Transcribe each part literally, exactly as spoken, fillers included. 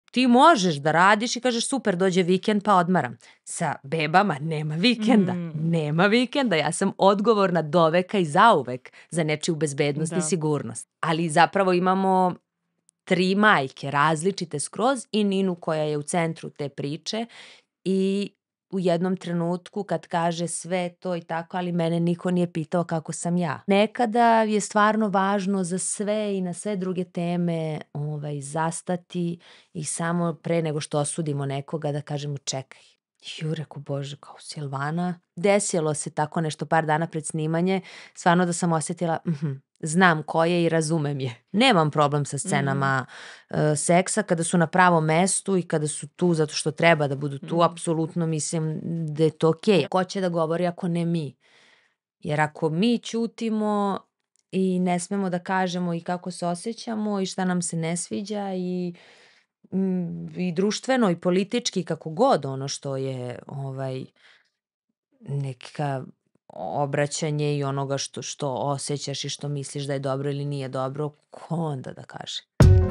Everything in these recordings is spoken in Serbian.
ti možeš da radiš i kažeš super, dođe vikend pa odmaram. Sa bebama nema vikenda, Mm. nema vikenda, ja sam odgovorna doveka i zauvek za nečiju bezbednost i Da. sigurnost. Ali zapravo imamo tri majke, različite skroz i Ninu koja je u centru te priče i u jednom trenutku kad kaže sve to i tako, ali mene niko nije pitao kako sam ja. Nekada je stvarno važno za sve i na sve druge teme ovaj, zastati i samo pre nego što osudimo nekoga da kažemo čekaj. Ju, reku, bože, kao Silvana. Desilo se tako nešto par dana pred snimanje, stvarno da sam osjetila, mhm, znam ko je i razumem je. Nemam problem sa scenama uh, seksa kada su na pravom mestu i kada su tu zato što treba da budu tu, Mm. apsolutno mislim da je to okej. Ko će da govori ako ne mi? Jer ako mi ćutimo i ne smemo da kažemo i kako se osjećamo i šta nam se ne sviđa i mm, i društveno i politički kako god ono što je ovaj neka obraćanje i onoga što, što osjećaš i što misliš da je dobro ili nije dobro, ko onda da kaže?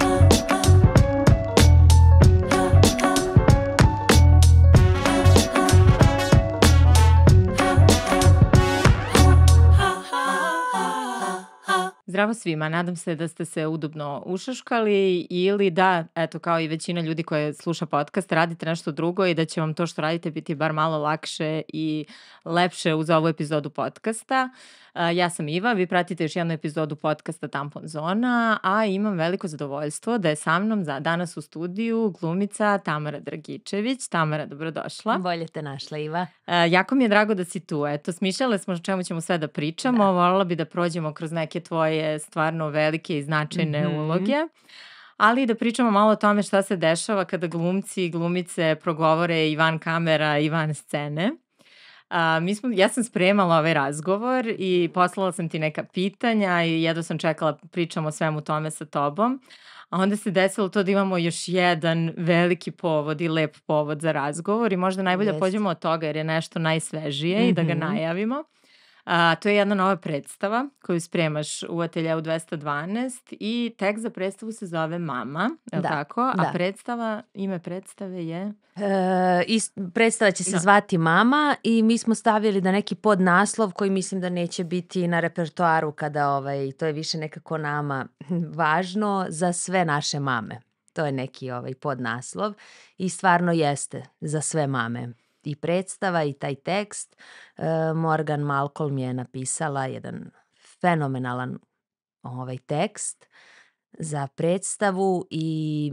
Zdravo svima, nadam se da ste se udobno ušaškali ili da, eto, kao i većina ljudi koje sluša podcast, radite nešto drugo i da će vam to što radite biti bar malo lakše i lepše uz ovu epizodu podcasta. Uh, ja sam Iva, vi pratite još jednu epizodu podcasta Tampon Zona, a imam veliko zadovoljstvo da je sa mnom za danas u studiju glumica Tamara Dragičević. Tamara, dobrodošla. Bolje te našla, Iva. Uh, jako mi je drago da si tu. Eto, smišljale smo o čemu ćemo sve da pričamo. Da. Voljela bi da prođemo kroz neke tvoje stvarno velike i značajne Mhm. uloge. Ali i da pričamo malo o tome šta se dešava kada glumci i glumice progovore i van kamera i van scene. A, mi smo, ja sam spremala ovaj razgovor i poslala sam ti neka pitanja i jedva sam čekala pričamo o svemu tome sa tobom. A onda se desilo to da imamo još jedan veliki povod i lep povod za razgovor i možda najbolje da Jest. pođemo od toga jer je nešto najsvežije i da ga Mhm. najavimo. A, to je jedna nova predstava koju spremaš u Ateljeu dvesta dvanaest i tekst za predstavu se zove Mama, je li Da, tako? A da. predstava, ime predstave je? E, ist, predstava će se Da. zvati Mama i mi smo stavili da neki podnaslov koji mislim da neće biti na repertoaru kada ovaj, to je više nekako nama važno za sve naše mame. To je neki ovaj podnaslov i stvarno jeste za sve mame. I predstava i taj tekst. E, Morgan Malcolm je napisala jedan fenomenalan ovaj tekst za predstavu i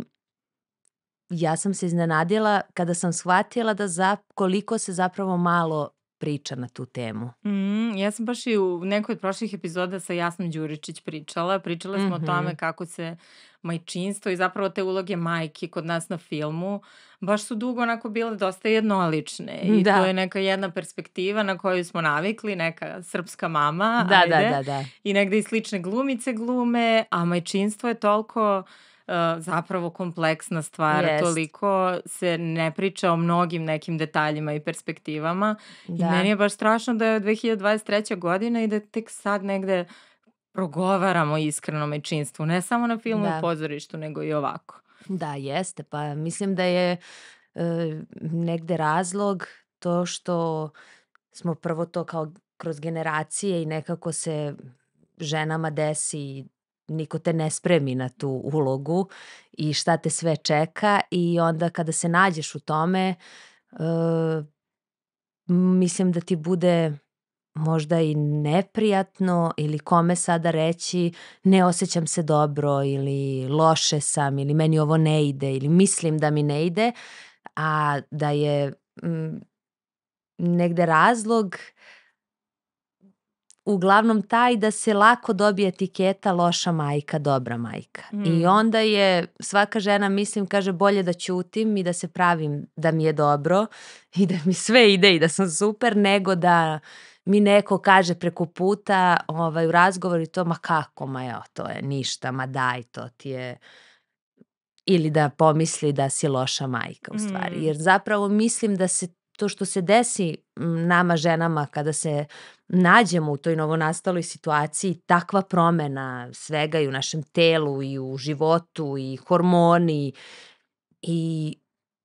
ja sam se iznenadila kada sam shvatila da za, koliko se zapravo malo priča na tu temu. Mm, ja sam baš i u nekoj od prošlih epizoda sa Jasnom Đuričić pričala. Pričala smo Mhm. o tome kako se majčinstvo i zapravo te uloge majki kod nas na filmu baš su dugo onako bile dosta jednolične i Da. to je neka jedna perspektiva na koju smo navikli, neka srpska mama, Da, ajde, da, da, da. i negde i slične glumice glume, a majčinstvo je toliko uh, zapravo kompleksna stvar, Jest. toliko se ne priča o mnogim nekim detaljima i perspektivama. Da. I meni je baš strašno da je dve hiljade dvadeset treća godina i da tek sad negde progovaramo iskreno majčinstvu, ne samo na filmu Da. i pozorištu, nego i ovako. Da, jeste. Pa mislim da je e, negde razlog to što smo prvo to kao kroz generacije i nekako se ženama desi, niko te ne spremi na tu ulogu i šta te sve čeka i onda kada se nađeš u tome, e, mislim da ti bude možda i neprijatno ili kome sada reći ne osjećam se dobro ili loše sam ili meni ovo ne ide ili mislim da mi ne ide, a da je m, negde razlog uglavnom taj da se lako dobije etiketa loša majka, dobra majka. Mm. I onda je svaka žena, mislim, kaže bolje da ćutim i da se pravim da mi je dobro i da mi sve ide i da sam super, nego da mi neko kaže preko puta ovaj, u razgovoru i to, ma kako, ma jo, to je ništa, ma daj, to ti je... Ili da pomisli da si loša majka u stvari. Mm. Jer zapravo mislim da se to što se desi m, nama ženama kada se nađemo u toj novonastaloj situaciji, takva promena svega i u našem telu i u životu i hormoni i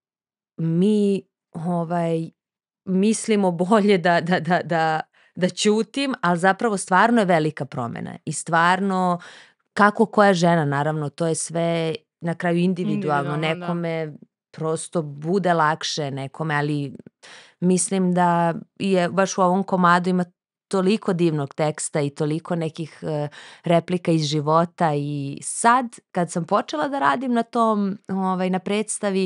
mi ovaj, mislimo bolje da, da, da, da, da ćutim, ali zapravo stvarno je velika promena i stvarno kako koja žena, naravno, to je sve na kraju individualno, Individualno, da. nekome prosto bude lakše, nekome, ali mislim da je baš u ovom komadu ima toliko divnog teksta i toliko nekih uh, replika iz života i sad kad sam počela da radim na tom, ovaj, na predstavi,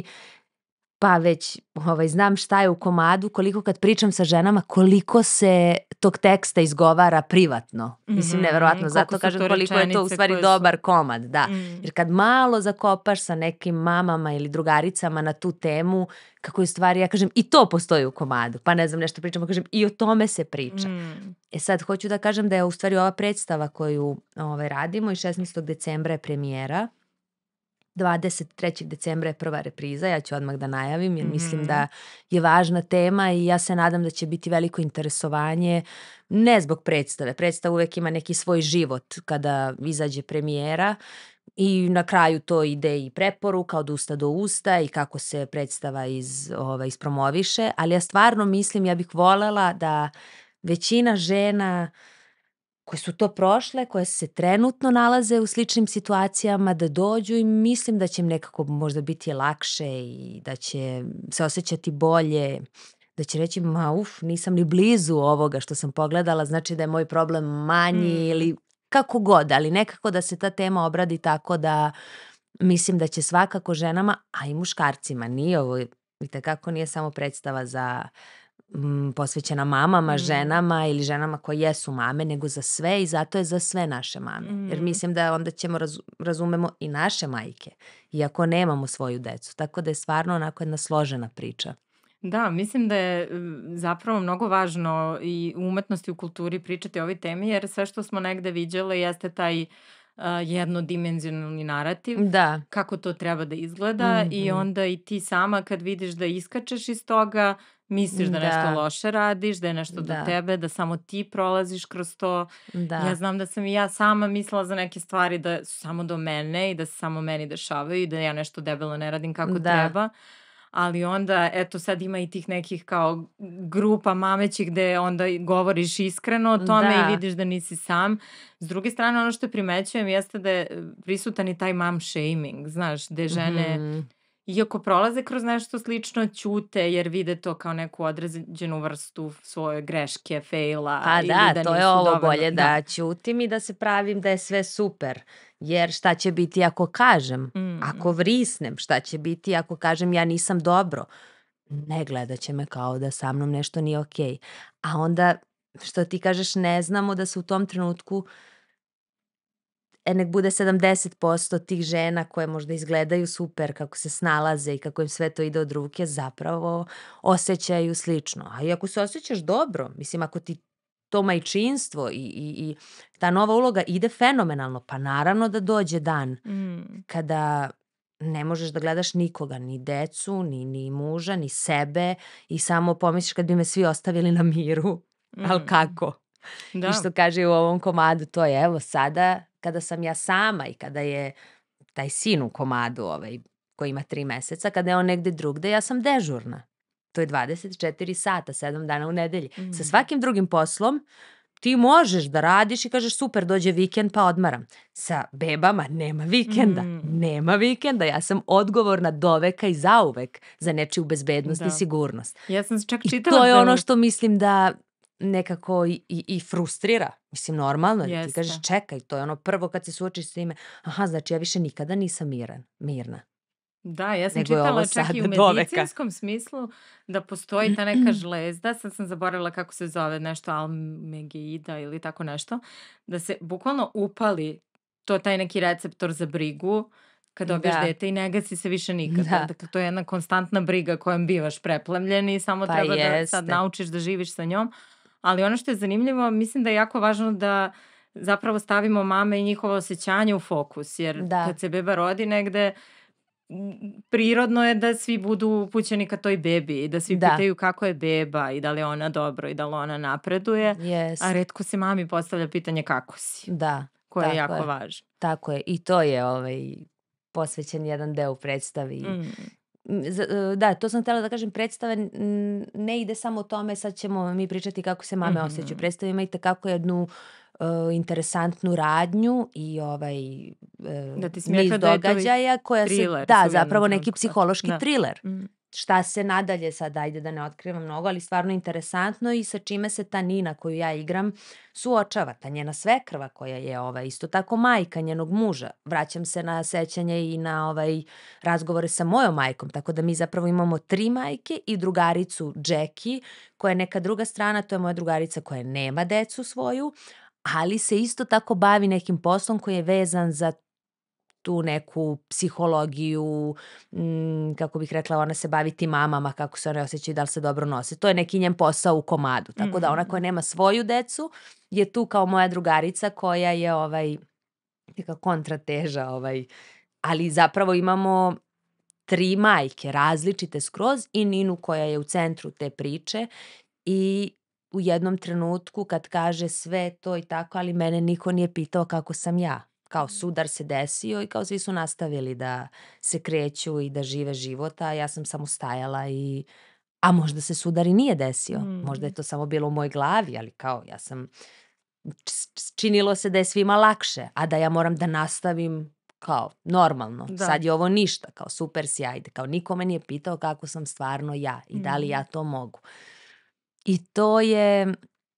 pa već ovaj, znam šta je u komadu, koliko kad pričam sa ženama, koliko se tog teksta izgovara privatno. Mislim, Mhm, neverovatno, koliko zato su kažem to koliko je to u rečenice stvari koje su- dobar komad, da. Mm. Jer kad malo zakopaš sa nekim mamama ili drugaricama na tu temu, kako je u stvari, ja kažem, i to postoji u komadu, pa ne znam, nešto pričamo, kažem, i o tome se priča. Mm. E sad, hoću da kažem da je u stvari ova predstava koju ovaj, radimo i šesnaestog decembra je premijera, dvadeset trećeg decembra je prva repriza, ja ću odmah da najavim jer mislim Mhm. da je važna tema i ja se nadam da će biti veliko interesovanje, ne zbog predstave, predstava uvek ima neki svoj život kada izađe premijera i na kraju to ide i preporuka od usta do usta i kako se predstava iz, ovaj, ispromoviše, ali ja stvarno mislim, ja bih volela da većina žena koje su to prošle, koje se trenutno nalaze u sličnim situacijama, da dođu i mislim da će im nekako možda biti lakše i da će se osjećati bolje, da će reći, ma uf, nisam ni blizu ovoga što sam pogledala, znači da je moj problem manji Mm. ili kako god, ali nekako da se ta tema obradi tako da mislim da će svakako ženama, a i muškarcima, nije ovo, vidite kako nije samo predstava za mm, posvećena mamama, Mm. ženama ili ženama koje jesu mame, nego za sve i zato je za sve naše mame. Jer Mhm. mislim da onda ćemo razu- razumemo i naše majke, iako nemamo svoju decu. Tako da je stvarno onako jedna složena priča. Da, mislim da je mm, zapravo mnogo važno i u umetnosti, u kulturi pričati o ovoj temi, jer sve što smo negde viđale jeste taj uh, jednodimenzionalni narativ, Da. kako to treba da izgleda i Mhm. onda i ti sama kad vidiš da iskačeš iz toga, misliš da nešto Da. loše radiš, da je nešto do Da. tebe, da samo ti prolaziš kroz to. Da. Ja znam da sam i ja sama mislila za neke stvari da su samo do mene i da se samo meni dešavaju i da ja nešto debelo ne radim kako Da. treba. Ali onda, eto, sad ima i tih nekih kao grupa mamećih gde onda i govoriš iskreno o tome Da. i vidiš da nisi sam. S druge strane, ono što primećujem jeste da je prisutan i taj mom shaming, znaš, gde žene, Mhm. iako prolaze kroz nešto slično, ćute jer vide to kao neku određenu vrstu svoje greške, faila Pa ili da, da to je nisu ovo, dovoljno. bolje da Da. ćutim i da se pravim da je sve super. Jer šta će biti ako kažem, Mm. ako vrisnem, šta će biti ako kažem ja nisam dobro. Ne, gledat će me kao da sa mnom nešto nije okej. A onda, što ti kažeš, ne znamo da se u tom trenutku e, nek bude sedamdeset posto tih žena koje možda izgledaju super, kako se snalaze i kako im sve to ide od ruke, zapravo osjećaju slično. A i ako se osjećaš dobro, mislim, ako ti to majčinstvo i, i, i ta nova uloga ide fenomenalno, pa naravno da dođe dan Mm. kada ne možeš da gledaš nikoga, ni decu, ni, ni muža, ni sebe i samo pomisliš kad bi me svi ostavili na miru. Ali Mm. kako? Da. I što kaže u ovom komadu, to je evo sada kada sam ja sama i kada je taj sin u komadu ovaj, koji ima tri meseca, kada je on negde drugde, ja sam dežurna. To je dvadeset četiri sata, sedam dana u nedelji. Mm. Sa svakim drugim poslom ti možeš da radiš i kažeš super, dođe vikend pa odmaram. Sa bebama nema vikenda. Mm. Nema vikenda. Ja sam odgovorna doveka i zauvek za nečiju bezbednost Da. i sigurnost. Ja sam čak I čitala to je da ono u- što mislim da nekako i, i, i frustrira. Mislim, normalno je da ti Jeste. kažeš čekaj, to je ono prvo kad se suočiš s time, aha, znači ja više nikada nisam miran, mirna. Da, ja sam Nego je ovo čitala čak i sada u doveka. medicinskom smislu da postoji ta neka žlezda, sad sam zaboravila kako se zove, nešto almegeida ili tako nešto, da se bukvalno upali to taj neki receptor za brigu kad dobiješ Da. dete i ne gasi se više nikada. Da. Dakle, to je jedna konstantna briga kojom bivaš preplavljen i samo Pa treba da sad jeste. naučiš da živiš sa njom. Ali ono što je zanimljivo, mislim da je jako važno da zapravo stavimo mame i njihovo osjećanje u fokus, jer Da. kad se beba rodi negde, m, prirodno je da svi budu upućeni ka toj bebi i da svi Da. pitaju kako je beba i da li je ona dobro i da li ona napreduje, a Yes. retko se mami postavlja pitanje kako si, Da, koje je tako jako je. važno. Tako je. I to je ovaj, posvećen jedan deo u predstavi. Mm. Da, to sam htjela da kažem, predstava ne ide samo o tome, sad ćemo mi pričati kako se mame Mhm. osjećaju. Predstava ima i takako jednu uh, interesantnu radnju i ovaj uh, Da ti si mi niz rekla da je to i događaja koja se, thriller da, sad u jednom zapravo neki trenutku. psihološki Da. triler. Mhm. Šta se nadalje sad, ajde da ne otkrivam mnogo, ali stvarno interesantno i sa čime se ta Nina koju ja igram suočava. Ta njena svekrva koja je ovaj, isto tako majka njenog muža. Vraćam se na sećanje i na ovaj razgovore sa mojom majkom, tako da mi zapravo imamo tri majke i drugaricu Jackie koja je neka druga strana, to je moja drugarica koja nema decu svoju, ali se isto tako bavi nekim poslom koji je vezan za tu neku psihologiju, m, kako bih rekla, ona se bavi tim mamama, kako se one osjećaju, da li se dobro nose. To je neki njen posao u komadu. Tako da ona koja nema svoju decu je tu kao moja drugarica koja je ovaj, neka kontrateža. Ovaj. Ali zapravo imamo tri majke, različite skroz i Ninu koja je u centru te priče i u jednom trenutku kad kaže sve to i tako, ali mene niko nije pitao kako sam ja. Kao sudar se desio i kao svi su nastavili da se kreću i da žive život, a ja sam samo stajala i... A možda se sudar i nije desio. Mm. Možda je to samo bilo u mojoj glavi, ali kao ja sam... Činilo se da je svima lakše, a da ja moram da nastavim kao normalno. Da. Sad je ovo ništa, kao super si, ajde. Kao niko me nije pitao kako sam stvarno ja i da li ja to mogu. I to je...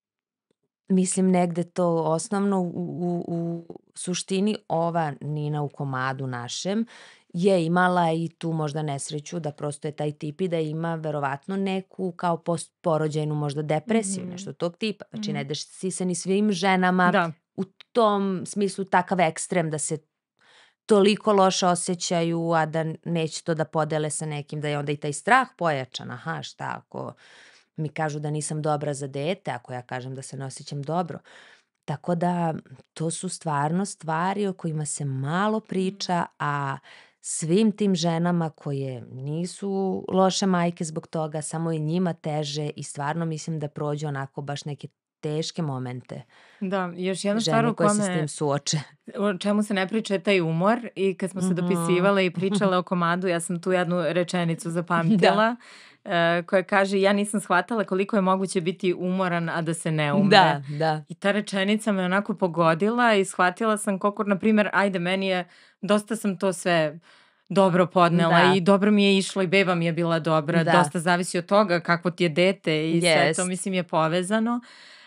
Mislim, negde to osnovno u, u, u suštini ova Nina u komadu našem je imala i tu možda nesreću da prosto je taj tip i da ima verovatno neku kao postporođajnu možda depresiju, Mhm. nešto tog tipa. Znači Mhm. ne desi se ni svim ženama Da. u tom smislu takav ekstrem da se toliko loše osjećaju, a da neće to da podele sa nekim, da je onda i taj strah pojačan. Aha, šta ako mi kažu da nisam dobra za dete, ako ja kažem da se ne osjećam dobro. Tako da to su stvarno stvari o kojima se malo priča, a svim tim ženama koje nisu loše majke zbog toga, samo je njima teže i stvarno mislim da prođu onako baš neke teške momente. Da, još jedna stvar Žene u koje se s kome, tim suoče. o čemu se ne priča je taj umor i kad smo se Mhm. dopisivale i pričale o komadu, ja sam tu jednu rečenicu zapamtila e, koja kaže ja nisam shvatala koliko je moguće biti umoran, a da se ne umre. Da, da. I ta rečenica me onako pogodila i shvatila sam koliko, na primjer, ajde, meni je, dosta sam to sve dobro podnela Da. i dobro mi je išlo i beba mi je bila dobra, Da. dosta zavisi od toga kakvo ti je dete i sve to, Jest. mislim, je povezano.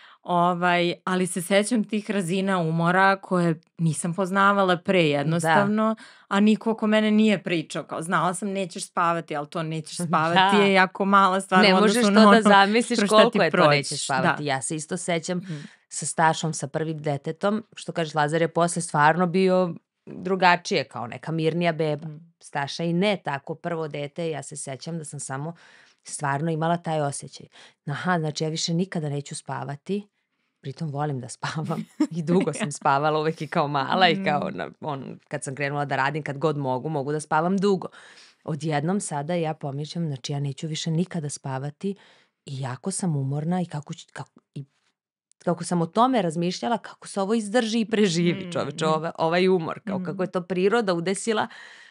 Ovaj, ali se sećam tih razina umora koje nisam poznavala pre jednostavno, a niko oko mene nije pričao. Kao, znala sam nećeš spavati, ali to nećeš spavati Da. je jako mala stvar. Ne u možeš odnosu to na da ono zamisliš kroz šta koliko ti je to prođeš. nećeš spavati. Da. Ja se isto sećam Mhm. sa Stašom, sa prvim detetom, što kažeš, Lazar je posle stvarno bio drugačije, kao neka mirnija beba. Mhm. Staša i ne tako prvo dete, ja se sećam da sam samo stvarno imala taj osjećaj. Aha, znači ja više nikada neću spavati, pritom volim da spavam i dugo sam spavala uvek i kao mala i kao na, on, kad sam krenula da radim, kad god mogu, mogu da spavam dugo. Odjednom sada ja pomišljam, znači ja neću više nikada spavati i jako sam umorna i kako, ću- kako, i kako sam o tome razmišljala, kako se ovo izdrži i preživi, čoveče, Mhm. ova, ovaj umor, kao Mhm. kako je to priroda udesila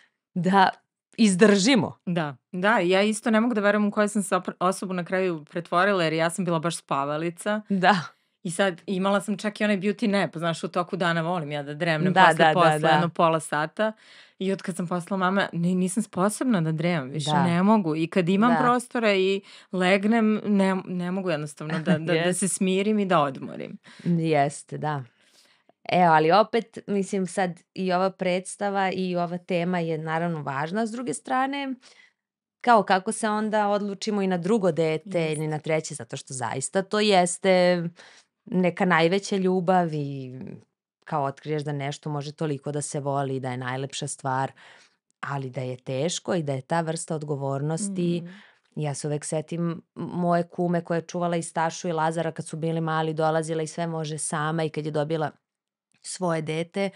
da izdržimo. Da, da, ja isto ne mogu da verujem u koju sam se opr- osobu na kraju pretvorila, jer ja sam bila baš spavalica. Da, I sad imala sam čak i onaj beauty nap, znaš, u toku dana volim ja da dremnem Da, posle da, da, posla, da. jedno pola sata. I od kad sam postala mama, ni, nisam sposobna da dremam, više Da. ne mogu. I kad imam Da. prostora i legnem, ne, ne mogu jednostavno da, da, da Jest. se smirim i da odmorim. Jeste, da. Evo, ali opet, mislim sad i ova predstava i ova tema je naravno važna, s druge strane, kao kako se onda odlučimo i na drugo dete Jeste. ili na treće, zato što zaista to jeste neka najveća ljubav i kao otkriješ da nešto može toliko da se voli i da je najlepša stvar, ali da je teško i da je ta vrsta odgovornosti. Mhm. Ja se uvek setim moje kume koja je čuvala i Stašu i Lazara kad su bili mali, dolazila i sve može sama i kad je dobila svoje dete,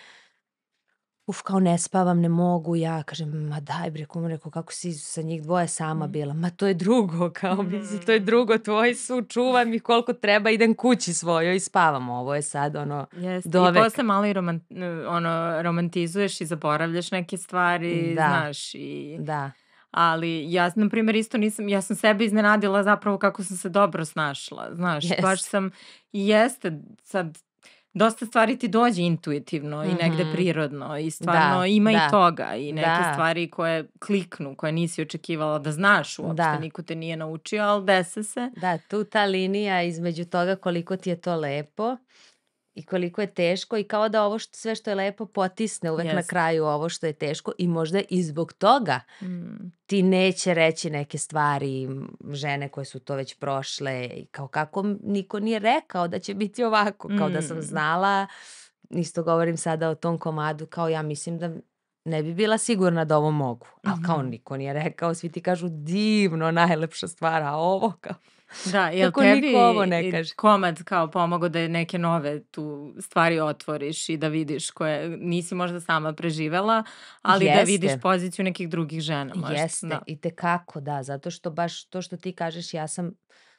uf, kao ne spavam, ne mogu, ja kažem, ma daj bre, kume, rekao, kako si sa njih dvoje sama Mhm. bila, ma to je drugo, kao, mislim, to je Mhm. drugo, tvoji su, čuvam ih koliko treba, idem kući svojoj i spavam, ovo je sad, ono, Jeste. I doveka. posle malo i roman, ono, romantizuješ i zaboravljaš neke stvari, Da. znaš, i... Da, Ali ja, na primjer, isto nisam, ja sam sebe iznenadila zapravo kako sam se dobro snašla, znaš, baš Jeste. sam, i jeste sad, dosta stvari ti dođe intuitivno i negde Mhm. prirodno i Da, stvarno ima i da, toga i neke da, stvari koje kliknu, koje nisi očekivala da znaš uopšte, da. niko te nije naučio, ali dese se. Da, tu ta linija između toga koliko ti je to lepo i koliko je teško i kao da ovo što, sve što je lepo potisne uvek na Jeste. kraju ovo što je teško i možda i zbog toga Mm. ti neće reći neke stvari m, žene koje su to već prošle i kao kako m- niko nije rekao da će biti ovako, kao da sam Mm. znala, isto govorim sada o tom komadu, kao ja mislim da ne bi bila sigurna da ovo mogu, ali kao Mhm. niko nije rekao, svi ti kažu divno, najlepša stvar, a ovo kao, Da, jel kako niko ovo tebi ne i kaže. komad kao pomogao da neke nove tu stvari otvoriš i da vidiš koje nisi možda sama preživela, ali da vidiš Jeste. poziciju nekih drugih žena možda. Jeste, Da. i tekako da, zato što baš to što ti kažeš, ja sam,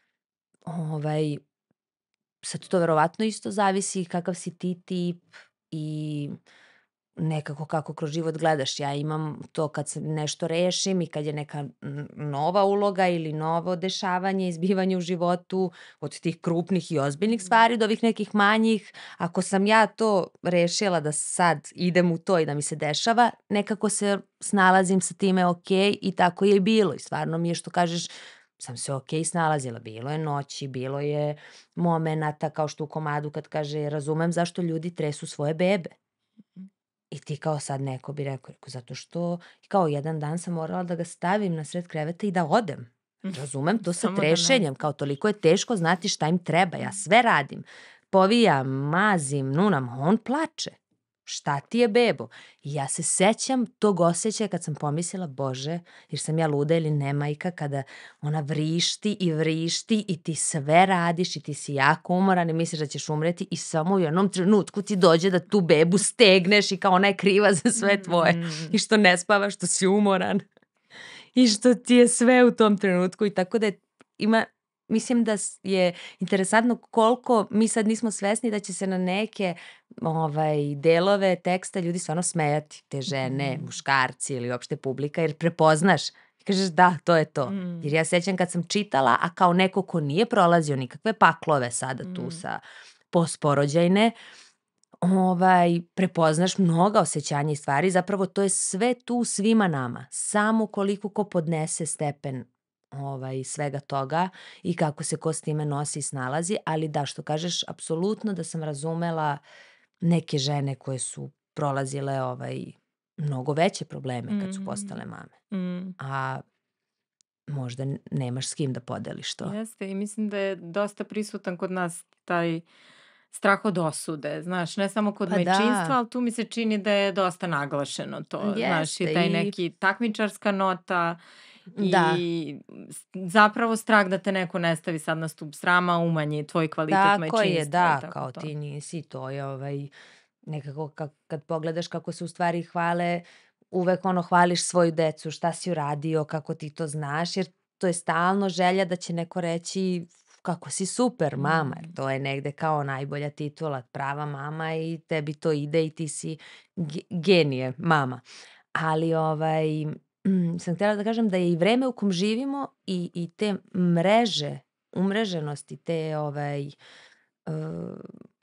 ovaj, sad to verovatno isto zavisi kakav si ti tip i nekako kako kroz život gledaš. Ja imam to kad se nešto rešim i kad je neka n- nova uloga ili novo dešavanje, izbivanje u životu od tih krupnih i ozbiljnih Mhm. stvari do ovih nekih manjih. Ako sam ja to rešila da sad idem u to i da mi se dešava, nekako se snalazim sa time ok i tako je i bilo. I stvarno mi je što kažeš, sam se ok snalazila. Bilo je noći, bilo je momenata kao što u komadu kad kaže razumem zašto ljudi tresu svoje bebe. Mhm. I ti kao sad neko bi rekao, rekao zato što kao jedan dan sam morala da ga stavim na sred kreveta i da odem. Razumem to sa Samo da trešenjem, nestane. kao toliko je teško znati šta im treba. Ja sve radim. Povijam, mazim, nunam, a on plače. Šta ti je bebo? I ja se sećam tog osjećaja kad sam pomislila, Bože, jer sam ja luda ili ne majka, kada ona vrišti i vrišti i ti sve radiš i ti si jako umoran i misliš da ćeš umreti i samo u jednom trenutku ti dođe da tu bebu stegneš i kao ona je kriva za sve tvoje Mm. i što ne spavaš, što si umoran i što ti je sve u tom trenutku i tako da je, ima, mislim da s- je interesantno koliko mi sad nismo svesni da će se na neke ovaj, delove teksta ljudi stvarno smejati, te žene, Mhm. muškarci ili uopšte publika, jer prepoznaš i kažeš da, to je to. Mm. Jer ja sećam kad sam čitala, a kao neko ko nije prolazio nikakve paklove sada tu Mm. sa postporođajne, ovaj, prepoznaš mnoga osjećanja i stvari, zapravo to je sve tu svima nama, samo koliko ko podnese stepen ovaj, svega toga i kako se ko s time nosi i snalazi, ali da, što kažeš, apsolutno da sam razumela neke žene koje su prolazile ovaj, mnogo veće probleme kad su postale Mhm. mame, Mm. a možda n- nemaš s kim da podeliš to. Jeste i mislim da je dosta prisutan kod nas taj strah od osude, znaš, ne samo kod Pa da, majčinstva, ali tu mi se čini da je dosta naglašeno to, znaš, i jeste taj i neki takmičarska nota da, i s- zapravo strah da te neko ne stavi sad na stup srama, umanji tvoj kvalitet tako je, majčinstva i da, tako kao to. ti nisi, to je ovaj, nekako ka kad pogledaš kako se u stvari hvale, uvek ono hvališ svoju decu, šta si uradio, kako ti to znaš, jer to je stalno želja da će neko reći kako si super mama, jer Mm. to je negde kao najbolja titula, prava mama i tebi to ide i ti si ge genije mama. Ali ovaj, sam htjela da kažem da je i vreme u kom živimo i i te mreže, umreženosti, te ovaj, uh,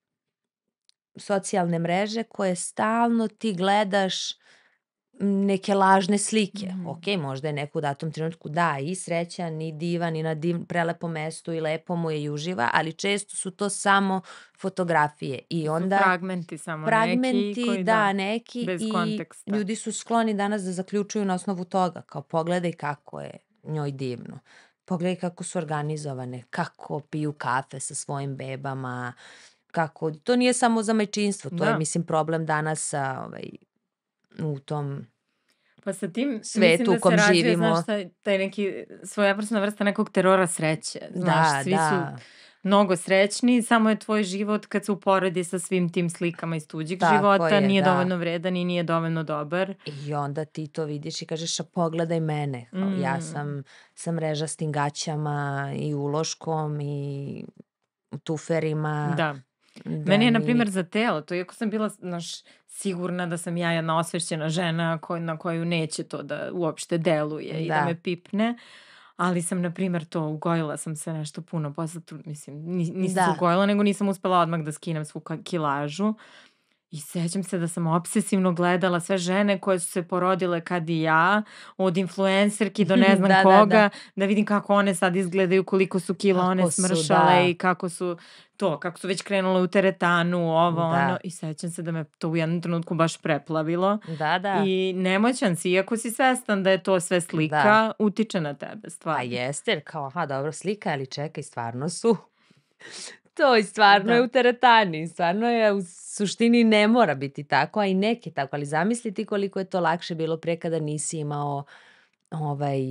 socijalne mreže koje stalno ti gledaš neke lažne slike. Mhm. Ok, možda je neko u datom trenutku da i srećan i divan i na div, prelepom mestu i lepo mu je i uživa, ali često su to samo fotografije i To su onda fragmenti samo neki fragmenti, koji da, da, neki bez i konteksta. ljudi su skloni danas da zaključuju na osnovu toga, kao pogledaj kako je njoj divno. Pogledaj kako su organizovane, kako piju kafe sa svojim bebama, kako, to nije samo za majčinstvo, to je, Da. mislim, problem danas a, ovaj, u tom Pa sa tim mislim svetu da u kom se razvija, živimo. znaš, taj, taj neki svojevrsna vrsta nekog terora sreće. Znaš, Da, svi su da, mnogo srećni, samo je tvoj život kad se uporedi sa svim tim slikama iz tuđeg tako života, je, nije da. dovoljno vredan i nije dovoljno dobar. I onda ti to vidiš i kažeš, a pogledaj mene, kao, ja Mm. sam sa mrežastim gaćama i uloškom i tuferima, Da. da Meni je, na mi, primjer, za telo, to iako sam bila, znaš, sigurna da sam ja jedna osvešćena žena koj, na koju neće to da uopšte deluje i da Da. me pipne. Ali sam, na primjer, to ugojila sam se nešto puno posle, tu, mislim, nis- nisam se Da. ugojila, nego nisam uspela odmah da skinem svu ka- kilažu. I sećam se da sam obsesivno gledala sve žene koje su se porodile kad i ja, od influencerki do ne znam Da, da, koga, da. da vidim kako one sad izgledaju, koliko su kila one Kako su, smršale da. i kako su to, kako su već krenule u teretanu, ovo, ono. Da. I sećam se da me to u jednom trenutku baš preplavilo. Da, da. I nemoćan si, iako si svestan da je to sve slika, Da. utiče na tebe, Pa stvarno. jeste, jer kao, aha, dobro, slika, ali čekaj, stvarno su. To i stvarno je Da. u teretani, stvarno je u suštini ne mora biti tako, a i neke tako, ali zamisli ti koliko je to lakše bilo pre kada nisi imao ovaj,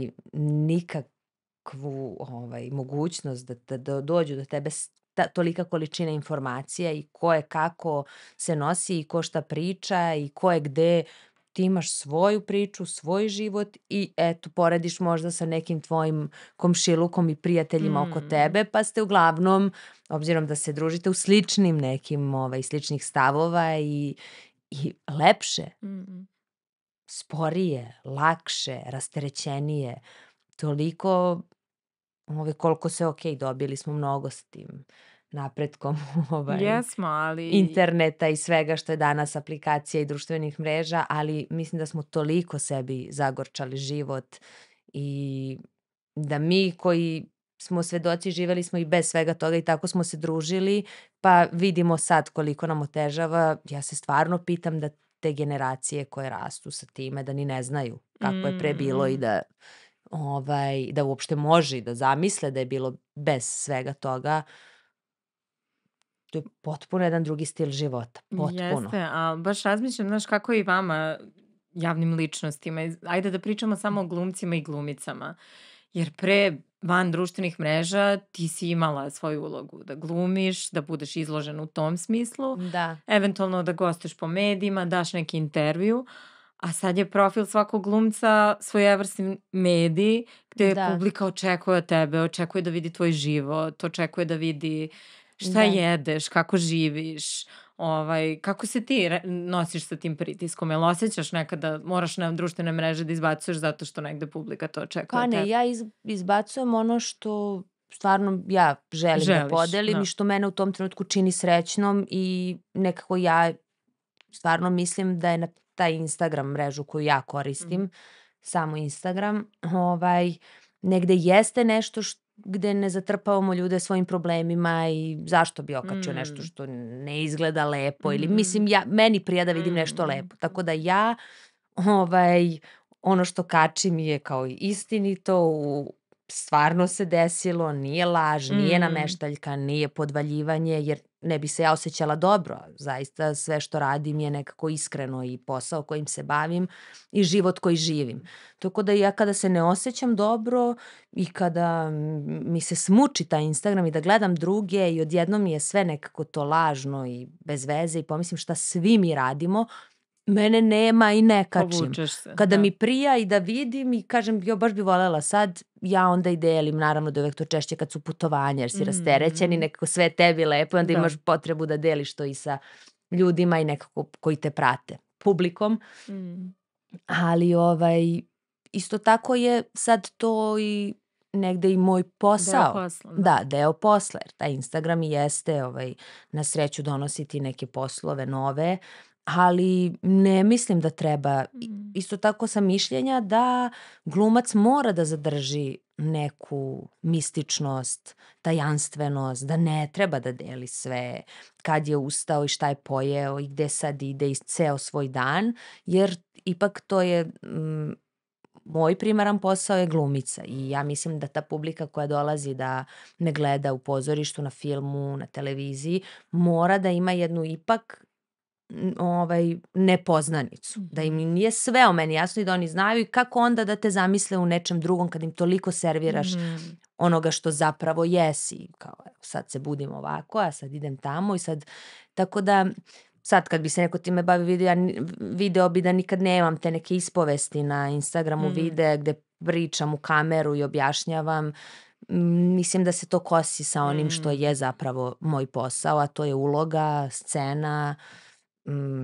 nikakvu ovaj, mogućnost da, da, da dođu do tebe s- ta, tolika količina informacija i ko je kako se nosi i ko šta priča i ko je gde. Ti imaš svoju priču, svoj život i eto, porediš možda sa nekim tvojim komšilukom i prijateljima oko Mm. tebe, pa ste uglavnom, obzirom da se družite u sličnim nekim ovaj, sličnih stavova i, i lepše, Mm. sporije, lakše, rasterećenije, toliko ovaj, koliko se ok, dobili smo mnogo s tim napretkom ovaj, Jesmo, ali... interneta i svega što je danas aplikacija i društvenih mreža, ali mislim da smo toliko sebi zagorčali život i da mi koji smo svedoci živeli smo i bez svega toga i tako smo se družili, pa vidimo sad koliko nam otežava. Ja se stvarno pitam da te generacije koje rastu sa time da ni ne znaju kako je pre bilo i Mm. da ovaj, da uopšte može i da zamisle da je bilo bez svega toga. To je potpuno jedan drugi stil života. Potpuno. Jeste, a baš razmišljam, znaš, kako je i vama, javnim ličnostima. iz- Ajde da pričamo samo o glumcima i glumicama. Jer pre van društvenih mreža ti si imala svoju ulogu da glumiš, da budeš izložen u tom smislu, Da, eventualno da gostuješ po medijima, daš neki intervju, a sad je profil svakog glumca svojevrsni medij gde da, publika očekuje od tebe, očekuje da vidi tvoj život, očekuje da vidi šta da. jedeš, kako živiš, ovaj, kako se ti re- nosiš sa tim pritiskom, jel osjećaš nekada moraš na društvene mreže da izbacuješ zato što negde publika to očekuje Pa od ne, tebe? ja iz, izbacujem ono što stvarno ja želim da Želiš, podelim da. i što mene u tom trenutku čini srećnom i nekako ja stvarno mislim da je na taj Instagram mrežu koju ja koristim, Mhm. samo Instagram, ovaj, negde jeste nešto š- gde ne zatrpavamo ljude svojim problemima i zašto bi okačio nešto Mm. što ne izgleda lepo ili Mhm. mislim ja, meni prija da vidim nešto Mm. lepo. Tako da ja ovaj, ono što kačim je kao istinito, u, stvarno se desilo, nije laž, nije Mm. nameštaljka, nije podvaljivanje, jer ne bi se ja osjećala dobro. Zaista sve što radim je nekako iskreno i posao kojim se bavim i život koji živim. Tako da ja kada se ne osjećam dobro i kada mm, mi se smuči taj Instagram i da gledam druge i odjednom mi je sve nekako to lažno i bez veze i pomislim šta svi mi radimo, mene nema i ne kačim. Povučeš se, Kada da. mi prija i da vidim i kažem, jo, baš bi voljela sad, ja onda i delim, naravno da je uvek to češće kad su putovanja, jer si rasterećen i Mm. nekako sve je tebi lepo i onda Da. imaš potrebu da deliš to i sa ljudima i nekako koji te prate, publikom. Mm. Ali ovaj, isto tako je sad to i negde i moj Deo posao. posla, da. Da, deo posla, jer taj Instagram i jeste ovaj, na sreću donositi neke poslove nove, ali ne mislim da treba. I- Mm. Isto tako sam mišljenja da glumac mora da zadrži neku mističnost, tajanstvenost, da ne treba da deli sve kad je ustao i šta je pojeo i gde sad ide i ceo svoj dan, jer ipak to je mm, moj primaran posao je glumica i ja mislim da ta publika koja dolazi da me gleda u pozorištu, na filmu, na televiziji, mora da ima jednu ipak n- ovaj, nepoznanicu. Da im Mhm. nije sve o meni jasno i da oni znaju i kako onda da te zamisle u nečem drugom kad im toliko serviraš Mhm. onoga što zapravo jesi. Kao, evo, sad se budim ovako, a sad idem tamo i sad, tako da sad kad bi se neko time bavio video, ja ni- video bi da nikad nemam te neke ispovesti na Instagramu, Mm. videe gde pričam u kameru i objašnjavam. Mm, Mislim da se to kosi sa onim što Mm. je zapravo moj posao, a to je uloga, scena, mm,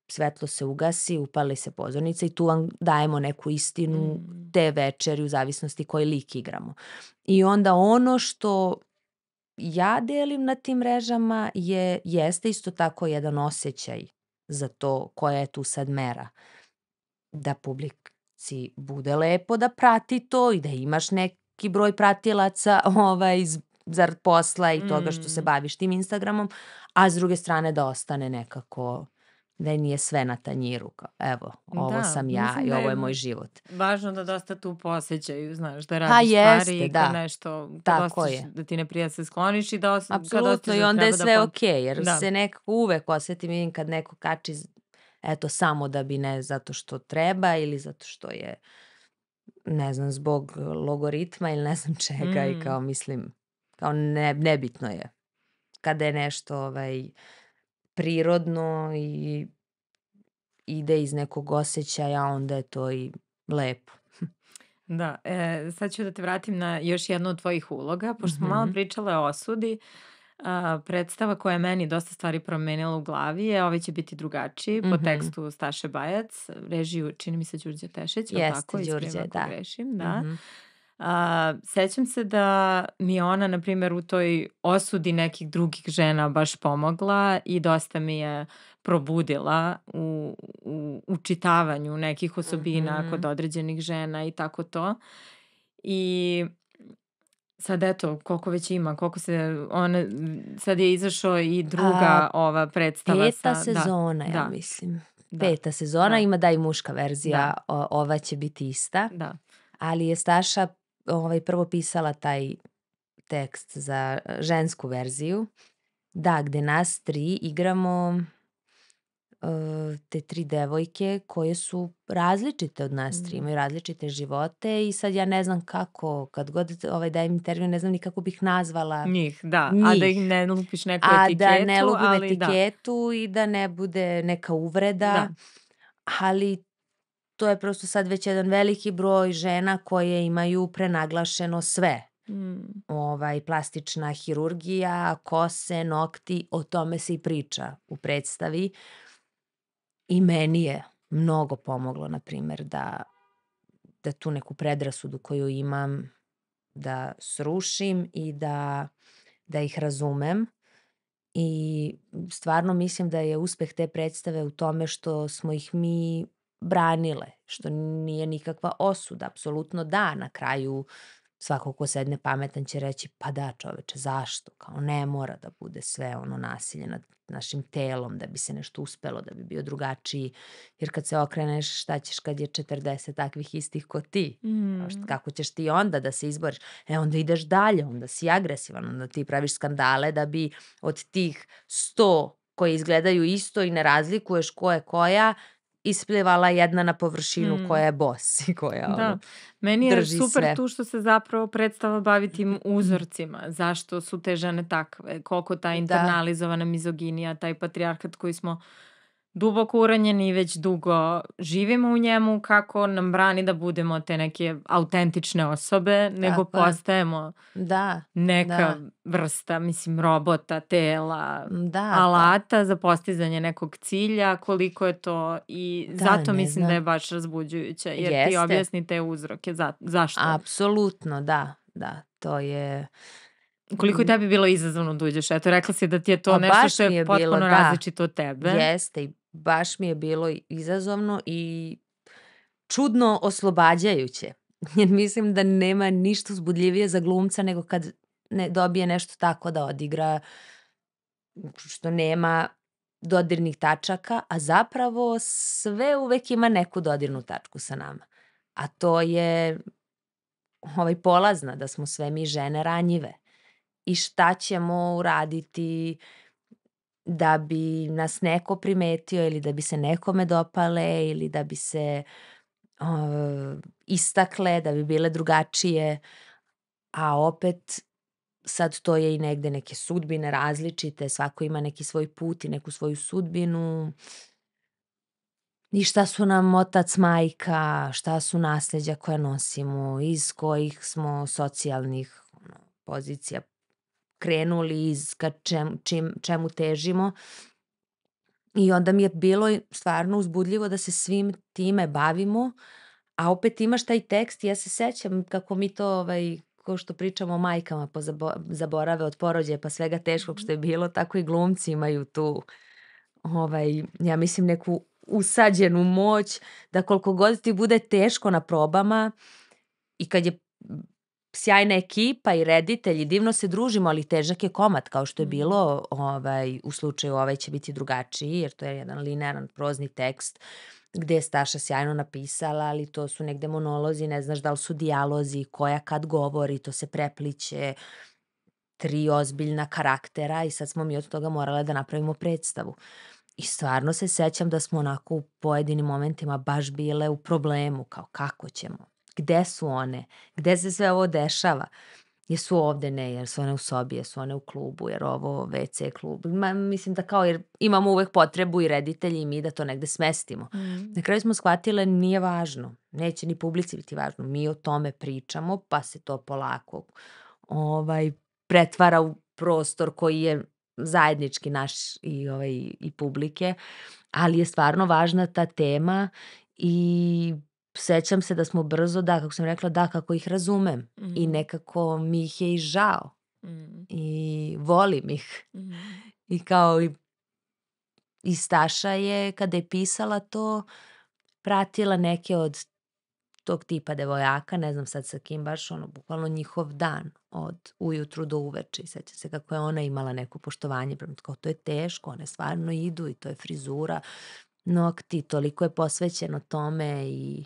svetlo se ugasi, upali se pozornice i tu vam dajemo neku istinu Mm. te večeri u zavisnosti koji lik igramo. I onda ono što ja delim na tim mrežama je, jeste isto tako jedan osjećaj za to koja je tu sad mera. Da publici bude lepo da prati to i da imaš neki broj pratilaca ovaj, z- zarad posla i toga što se Mm. baviš tim Instagramom, a s druge strane da ostane nekako, da nije sve na tanjiru. Kao, evo, ovo Da, sam ja mislim i da ovo je je moj život. važno da dosta tu posećaju, znaš, da Pa radiš stvari jeste, i kad da, nešto, kad tako osjetiš je. da ti ne prija se skloniš i da os, kad Apsolutno osjetiš i da onda je treba da sve pom... okej, jer Da. se nekako uvek osetim, vidim kad neko kači, z- eto, samo da bi ne zato što treba ili zato što je, ne znam, zbog logaritma ili ne znam čega i Mm. kao mislim, kao ne, nebitno je. Kada je nešto ovaj, prirodno i ide iz nekog osjećaja, onda je to i lepo. Da, e, sad ću da te vratim na još jednu od tvojih uloga, pošto smo malo Mhm. pričale o osudi. A, predstava koja je meni dosta stvari promenila u glavi je Ovaj će biti drugačiji, po Mhm. tekstu Staše Bajac, režiju čini mi se Đurđe Tešić, je li Jeste, tako? Ispravi me Đurđe, ako da. grešim, da. Mhm. A, sećam se da mi je ona, na primjer, u toj osudi nekih drugih žena baš pomogla i dosta mi je probudila u, u, u čitavanju nekih osobina Mhm. kod određenih žena i tako to. I sad eto, koliko već ima, koliko se, ona, sad je izašao i A, druga ova predstava Peta sa, da, sezona, ja da, mislim. da, Peta sezona, da, ima da i muška verzija, da, o- ova će biti ista, da. ali je Staša ovaj, prvo pisala taj tekst za e, žensku verziju. Da, gde nas tri igramo e, te tri devojke koje su različite od nas tri, Mm. imaju različite živote i sad ja ne znam kako, kad god ovaj, dajem intervju, ne znam ni kako bih nazvala Njih, da, a da njih. ih ne lupiš neku A etiketu, da ne lupim ali da, etiketu i da ne bude neka uvreda, da. ali to je prosto sad već jedan veliki broj žena koje imaju prenaglašeno sve. Mm. Ovaj, plastična hirurgija, kose, nokti, o tome se i priča u predstavi. I meni je mnogo pomoglo, na primjer, da, da tu neku predrasudu koju imam, da srušim i da, da ih razumem. I stvarno mislim da je uspeh te predstave u tome što smo ih mi branile, što nije nikakva osuda, apsolutno da, na kraju svako ko sedne pametan će reći pa da čoveče, zašto? Kao ne mora da bude sve ono nasilje nad našim telom da bi se nešto uspelo, da bi bio drugačiji, jer kad se okreneš šta ćeš kad je četrdeset takvih istih ko ti? Kao šta- Mm. Kako ćeš ti onda da se izboriš? E onda ideš dalje, onda si agresivan, onda ti praviš skandale da bi od tih sto koji izgledaju isto i ne razlikuješ ko je koja, isplivala jedna na površinu Mm. koja je boss i koja Da, ono, meni je drži super sve. tu što se zapravo predstava bavi tim uzorcima, zašto su te žene takve, koliko ta Da, internalizovana mizoginija, taj patrijarhat koji smo duboko uranjeni i već dugo živimo u njemu, kako nam brani da budemo te neke autentične osobe, nego tako je. postajemo Da, neka da, vrsta, mislim, robota, tela, da, pa, alata za postizanje nekog cilja, koliko je to i da, zato ne mislim da je znam. baš razbuđujuće, jer ti Jeste, objasni te uzroke, za, zašto. apsolutno, da, da, to je, Koliko je mm, tebi bilo izazovno da uđeš? Eto, rekla si da ti je to pa nešto baš što mi je je bilo, potpuno da, različito od tebe. jeste i baš mi je bilo izazovno i čudno oslobađajuće, jer mislim da nema ništa uzbudljivije za glumca nego kad ne dobije nešto tako da odigra što nema dodirnih tačaka, a zapravo sve uvek ima neku dodirnu tačku sa nama. A to je ovaj polazna da smo sve mi žene ranjive i šta ćemo uraditi da bi nas neko primetio ili da bi se nekome dopale ili da bi se uh, istakle, da bi bile drugačije, a opet sad to je i negde neke sudbine različite, svako ima neki svoj put i neku svoju sudbinu i šta su nam otac, majka, šta su nasleđa koja nosimo, iz kojih smo socijalnih ono, pozicija krenuli, iz ka čem, čim, čemu težimo. I onda mi je bilo i stvarno uzbudljivo da se svim time bavimo, a opet imaš taj tekst, ja se sećam kako mi to, ovaj, ko što pričamo o majkama pa zabo zaborave od porođaja pa svega teškog što je bilo, tako i glumci imaju tu, ovaj, ja mislim neku usađenu moć da koliko god ti bude teško na probama i kad je sjajna ekipa i reditelji, divno se družimo, ali težak je komad kao što je Mhm. bilo, ovaj, u slučaju ovaj će biti drugačiji, jer to je jedan linearan prozni tekst gde je Staša sjajno napisala, ali to su negde monolozi, ne znaš da li su dijalozi, koja kad govori, to se prepliće, tri ozbiljna karaktera i sad smo mi od toga morale da napravimo predstavu. I stvarno se sećam da smo onako u pojedinim momentima baš bile u problemu, kao kako ćemo, gde su one, gde se sve ovo dešava, jesu ovde, ne, jesu one u sobi, jesu one u klubu, jer ovo ve ce klub, ma mislim da kao jer imamo uvek potrebu i reditelji i mi da to negde smestimo. Mhm. Na kraju smo shvatile nije važno, neće ni publici biti važno, mi o tome pričamo, pa se to polako, ovaj, pretvara u prostor koji je zajednički naš i, ovaj, i publike, ali je stvarno važna ta tema i sećam se da smo brzo, da, kako sam rekla, da, kako ih razumem i Mhm. nekako mi ih je i žao Mhm. i volim ih Mhm. i kao i i Staša je kada je pisala to pratila neke od tog tipa devojaka, ne znam sad sa kim baš, ono, bukvalno njihov dan od ujutru do uveče i sećam se kako je ona imala neko poštovanje prema kao to je teško, one stvarno idu i to je frizura, nokti, toliko je posvećeno tome i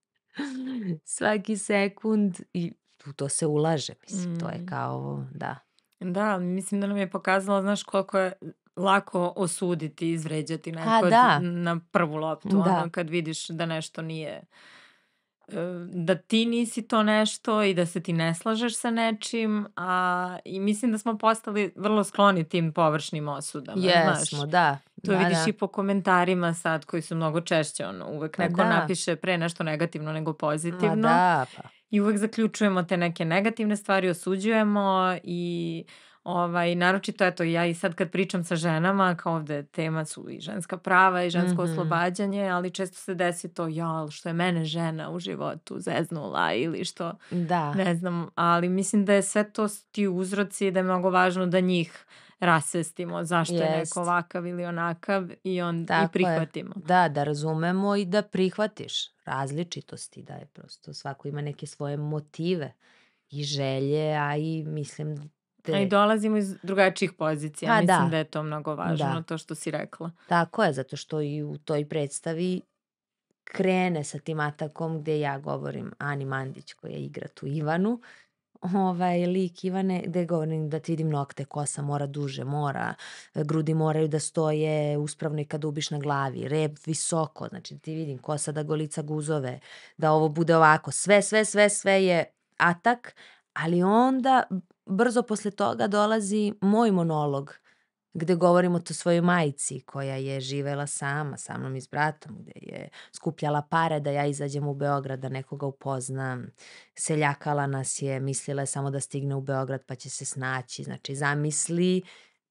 svaki sekund i u to se ulaže, mislim, to je Mhm. kao, da. Da, mislim da nam je pokazalo, znaš, koliko je lako osuditi i izvređati Pa nekog da, na prvu loptu, da, ono, kad vidiš da nešto nije, e, da ti nisi to nešto i da se ti ne slažeš sa nečim, a i mislim da smo postali vrlo skloni tim površnim osudama, znaš. jesmo, da, To da, vidiš da, i po komentarima sad koji su mnogo češće, ono, uvek pa neko da, napiše pre nešto negativno nego ma pozitivno da, pa, i uvek zaključujemo te neke negativne stvari, osuđujemo i ovaj, naročito, eto, ja i sad kad pričam sa ženama, kao ovde tema su i ženska prava i žensko mhm, oslobađanje, ali često se desi to, jal, što je mene žena u životu zeznula ili što, da, ne znam, ali mislim da je sve to s- ti uzroci, da je mnogo važno da njih rasvestimo, zašto je neko jest. ovakav ili onakav i, on, i Tako je. prihvatimo. Da, da razumemo i da prihvatiš različitosti, da je prosto svako ima neke svoje motive i želje, a i mislim A i te dolazimo iz drugačijih pozicija. pa Mislim da, da je to mnogo važno, da, to što si rekla. tako je, zato što i u toj predstavi krene sa tim atakom gde ja govorim Ani Mandić koja igra tu Ivanu, ovaj lik Ivane, gde govorim da ti vidim nokte, kosa mora duže, mora, e, grudi moraju da stoje uspravno i kad ubiš na glavi, rep visoko, znači da ti vidim kosa da golica guzove, da ovo bude ovako, sve, sve, sve, sve je atak, ali onda brzo posle toga dolazi moj monolog gde govorim o to svojoj majci koja je živela sama, sa mnom i s bratom, gde je skupljala pare da ja izađem u Beograd, da nekoga upoznam. Seljakala nas je, mislila je samo da stigne u Beograd pa će se snaći. Znači, zamisli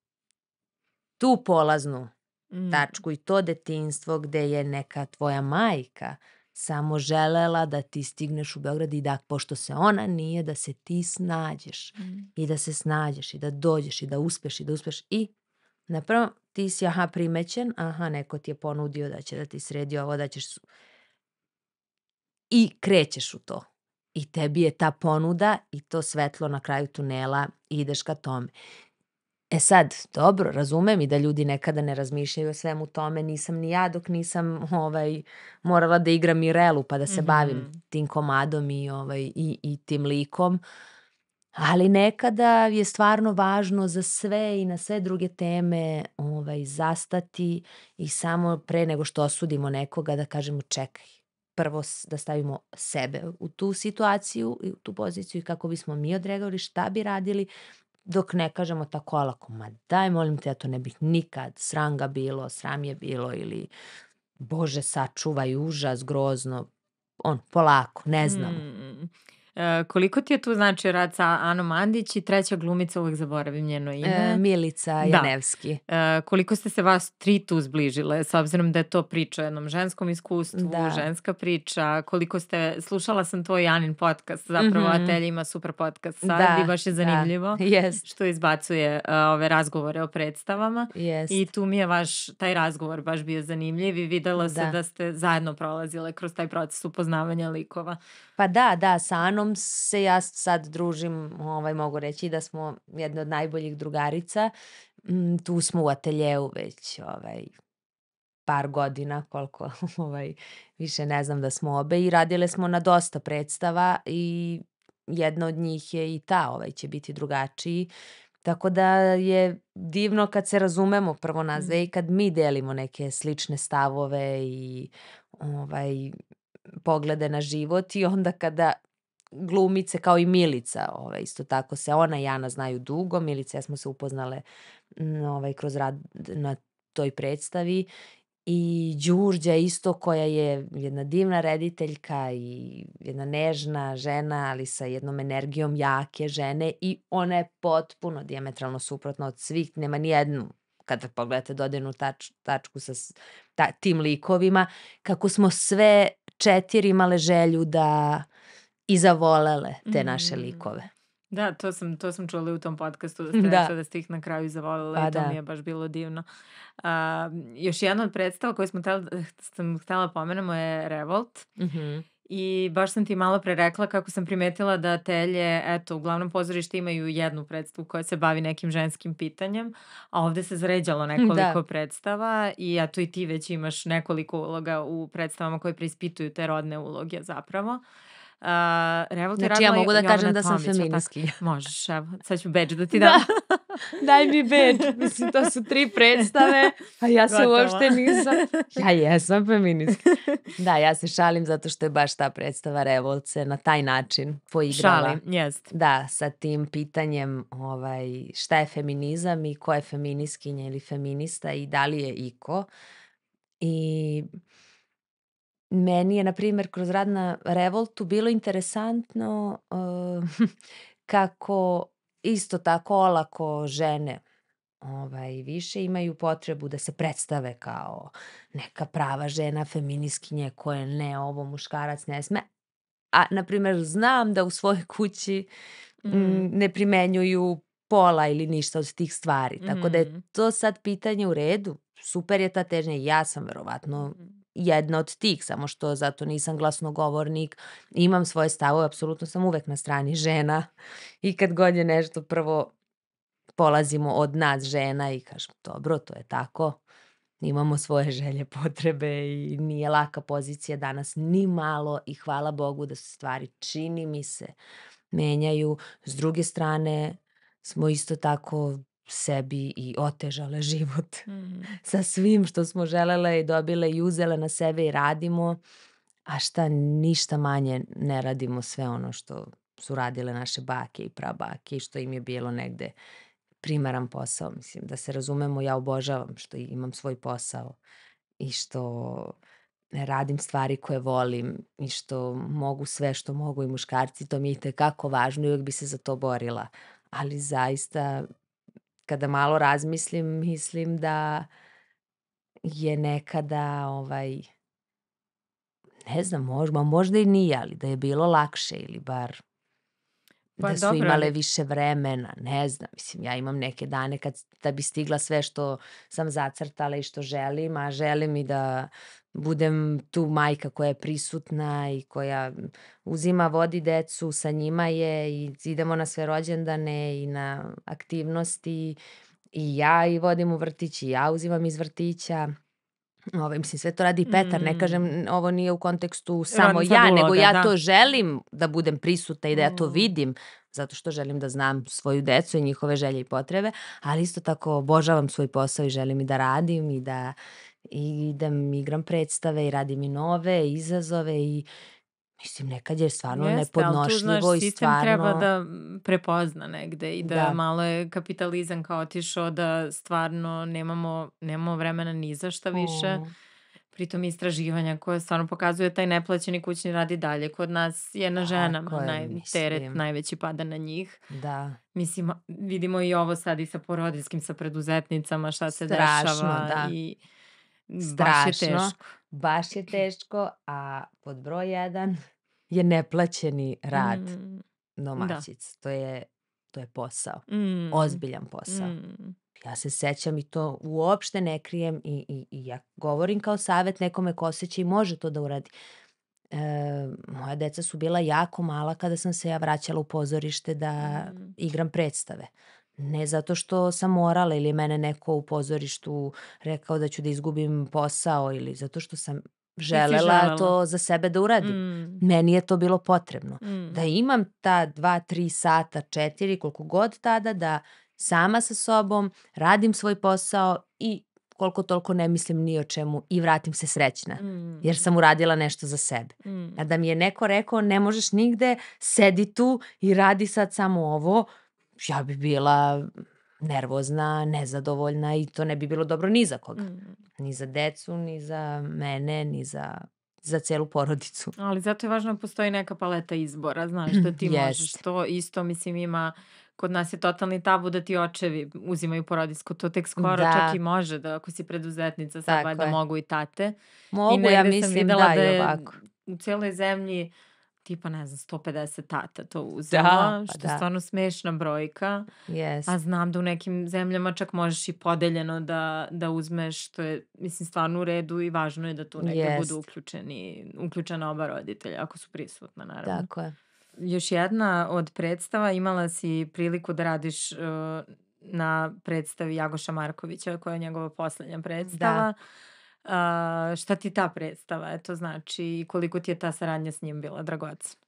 tu polaznu Mm, tačku i to detinjstvo gde je neka tvoja majka samo želela da ti stigneš u Beograd i da, pošto se ona nije, da se ti snađeš mm, i da se snađeš i da dođeš i da uspeš i da uspeš i na prvom ti si, aha, primećen, aha, neko ti je ponudio da će da ti sredi ovo, da ćeš su i krećeš u to. I tebi je ta ponuda i to svetlo na kraju tunela i ideš ka tome. E sad, dobro, razumem i da ljudi nekada ne razmišljaju o svemu tome, nisam ni ja dok nisam, ovaj, morala da igram Mirelu, pa da se bavim mhm, tim komadom i, ovaj, i i tim likom. Ali nekada je stvarno važno za sve i na sve druge teme, ovaj, zastati i samo pre nego što osudimo nekoga da kažemo čekaj, prvo s da stavimo sebe u tu situaciju i u tu poziciju i kako bismo mi odreagovali, šta bi radili, dok ne kažemo tako olako, ma daj molim te, ja to ne bih nikad, sram ga bilo, sram je bilo ili Bože sačuvaj, užas, grozno, on polako, ne znamo. mm. E, koliko ti je tu znači rad sa Anom Mandić i treća glumica, uvek zaboravim njeno E, ime? Milica Da. Janevski. E, koliko ste se vas tri tu zbližile, s obzirom da je to priča o jednom ženskom iskustvu, Da. ženska priča, koliko ste, slušala sam tvoj Anin podcast, zapravo Mhm. Atelje ima super podcast sad Da, i baš je da. zanimljivo Jest, što izbacuje e, ove razgovore o predstavama jest. i tu mi je vaš taj razgovor baš bio zanimljiv i videla se Da. da ste zajedno prolazile kroz taj proces upoznavanja likova. Pa da, da, sa Anom se ja sad družim, ovaj, mogu reći da smo jedne od najboljih drugarica. Mm, Tu smo u ateljeu već ovaj, par godina, koliko ovaj, više ne znam da smo obe i radile smo na dosta predstava i jedna od njih je i ta, ovaj će biti drugačiji. Tako da je divno kad se razumemo prvo nas dve i kad mi delimo neke slične stavove i ovaj, poglede na život i onda kada glumice kao i Milica, ovaj, isto tako se ona i Ana znaju dugo, Milica i ja smo se upoznale mm, ovaj, kroz rad na toj predstavi i Đurđa isto koja je jedna divna rediteljka i jedna nežna žena, ali sa jednom energijom jake žene i ona je potpuno dijametralno suprotna od svih, nema ni jednu kada pogledate dodirnu tač, tačku sa s- ta, tim likovima, kako smo sve četiri imale želju da i zavolele te naše Mm. likove. Da, to sam, to sam čula i u tom podcastu da ste Da. rekla da ste ih na kraju zavolile Pa i to da. mi je baš bilo divno. A, još jedna od predstava koju smo htjela, sam htjela pomenemo je Revolt. Mhm. I baš sam ti malo pre rekla kako sam primetila da Atelje, eto, uglavnom pozorište imaju jednu predstavu koja se bavi nekim ženskim pitanjem, a ovde se zaređalo nekoliko Da. predstava i eto i ti već imaš nekoliko uloga u predstavama koje preispituju te rodne uloge zapravo. Uh, Revolt je Znači ja radila mogu da Jovana kažem da sam Tomić, jel tako? feminiskinja. Možeš, evo, sad ću bedž da ti Da. dam. Daj mi bedž. Mislim, to su tri predstave, a ja se Gotovo. uopšte nisam... Ja jesam feministka. Da, ja se šalim zato što je baš ta predstava Revolt se na taj način poigrala. Šalim, jest. Da, sa tim pitanjem ovaj, šta je feminizam i ko je feminiskinja ili feminista i da li je iko. I meni je, na primjer, kroz rad na Revoltu bilo interesantno uh, kako isto tako olako žene ovaj, više imaju potrebu da se predstave kao neka prava žena, feminiskinje koje ne ovo muškarac ne sme. A, na primjer, znam da u svojoj kući mm, Mm. ne primenjuju pola ili ništa od tih stvari. Tako da je Mm. to sad pitanje u redu. Super je ta težnja i ja sam verovatno jedna od tih, samo što zato nisam glasnogovornik. Imam svoje stavove, apsolutno sam uvek na strani žena i kad god je nešto prvo polazimo od nas žena i kažem dobro, to je tako. Imamo svoje želje, potrebe i nije laka pozicija danas ni malo i hvala Bogu da se stvari, čini mi se, menjaju. S druge strane smo isto tako sebi i otežale život Mm. sa svim što smo želele i dobile i uzele na sebe i radimo, a šta ništa manje ne radimo sve ono što su radile naše bake i prabake i što im je bilo negde primaran posao. Mislim, da se razumemo, ja obožavam što imam svoj posao i što radim stvari koje volim i što mogu sve što mogu i muškarci, to mi je itekako važno i uvijek bi se za to borila. Ali zaista, kada malo razmislim, mislim da je nekada, ovaj, ne znam, možda, možda i nije, ali da je bilo lakše ili bar Pa da su dobro, imale ali više vremena, ne znam, mislim, ja imam neke dane kad da bi stigla sve što sam zacrtala i što želim, a želim i da budem tu majka koja je prisutna i koja uzima, vodi decu, sa njima je i idemo na sve rođendane i na aktivnosti i ja i vodim u vrtić i ja uzimam iz vrtića. Ovaj, mislim, sve to radi i Petar, ne kažem, Mm. n- ovo nije u kontekstu samo Rodna ja, sad nego uloga, ja da. to želim da budem prisutna i da ja to Mm. vidim, zato što želim da znam svoju decu i njihove želje i potrebe, ali isto tako obožavam svoj posao i želim i da radim i da i da igram predstave i radim i nove izazove i mislim, nekad je stvarno Jeste, ali tu, znaš, nepodnošljivo i sistem treba stvarno da mm, prepozna negde i da da, malo je kapitalizam kao otišao da stvarno nemamo, nemamo vremena ni za šta više. o, pritom istraživanja koje stvarno pokazuje taj neplaćeni kućni rad i dalje kod nas je na ženama, Tako je, naj, teret mislim. najveći pada na njih. Da. Mislim, vidimo i ovo sad i sa porodiljskim, sa preduzetnicama, šta se Strašno, dešava da. i baš je Strašno. teško. Baš je teško, a pod broj jedan je neplaćeni rad Mm, da. domaćice. To je, to je posao. Mm, Ozbiljan posao. mm, Ja se sećam i to uopšte ne krijem i, i, i ja govorim kao savjet nekome ko osjeća i može to da uradi. E, moja deca su bila jako mala kada sam se ja vraćala u pozorište da mm. igram predstave. Ne zato što sam morala ili je mene neko u pozorištu rekao da ću da izgubim posao ili zato što sam želela želela. to za sebe da uradim. Mm, Meni je to bilo potrebno. mm, Da imam ta dva, tri sata, četiri, koliko god tada, da sama sa sobom radim svoj posao i koliko toliko ne mislim ni o čemu i vratim se srećna. mm, Jer sam uradila nešto za sebe. mm. A da mi je neko rekao ne možeš nigde, sedi tu i radi sad samo ovo, ja bi bila nervozna, nezadovoljna i to ne bi bilo dobro ni za koga. Mm. Ni za decu, ni za mene, ni za, za celu porodicu. Ali zato je važno da postoji neka paleta izbora, znaš, da ti možeš Jeste. to isto, mislim ima, kod nas je totalni tabu da ti očevi uzimaju porodiljsko, to tek skoro Da. čak i može da ako si preduzetnica, sad Tako valjda je. mogu i tate. I Mogu, ja negde sam mislim videla da da i je ovako. u cijeloj zemlji tipa, ne znam, sto pedeset tata to uzelo, Da, pa što je da. stvarno smešna brojka. Jeste. A znam da u nekim zemljama čak možeš i podeljeno da, da uzmeš, što je, mislim, stvarno u redu i važno je da tu negde Jest. budu uključeni, uključena oba roditelja, ako su prisutna, naravno. Tako je. Još jedna od predstava, imala si priliku da radiš uh, na predstavi Jagoša Markovića, koja je njegova poslednja predstava. Uh, šta ti ta predstava, eto, znači, i koliko ti je ta saradnja s njim bila dragocena?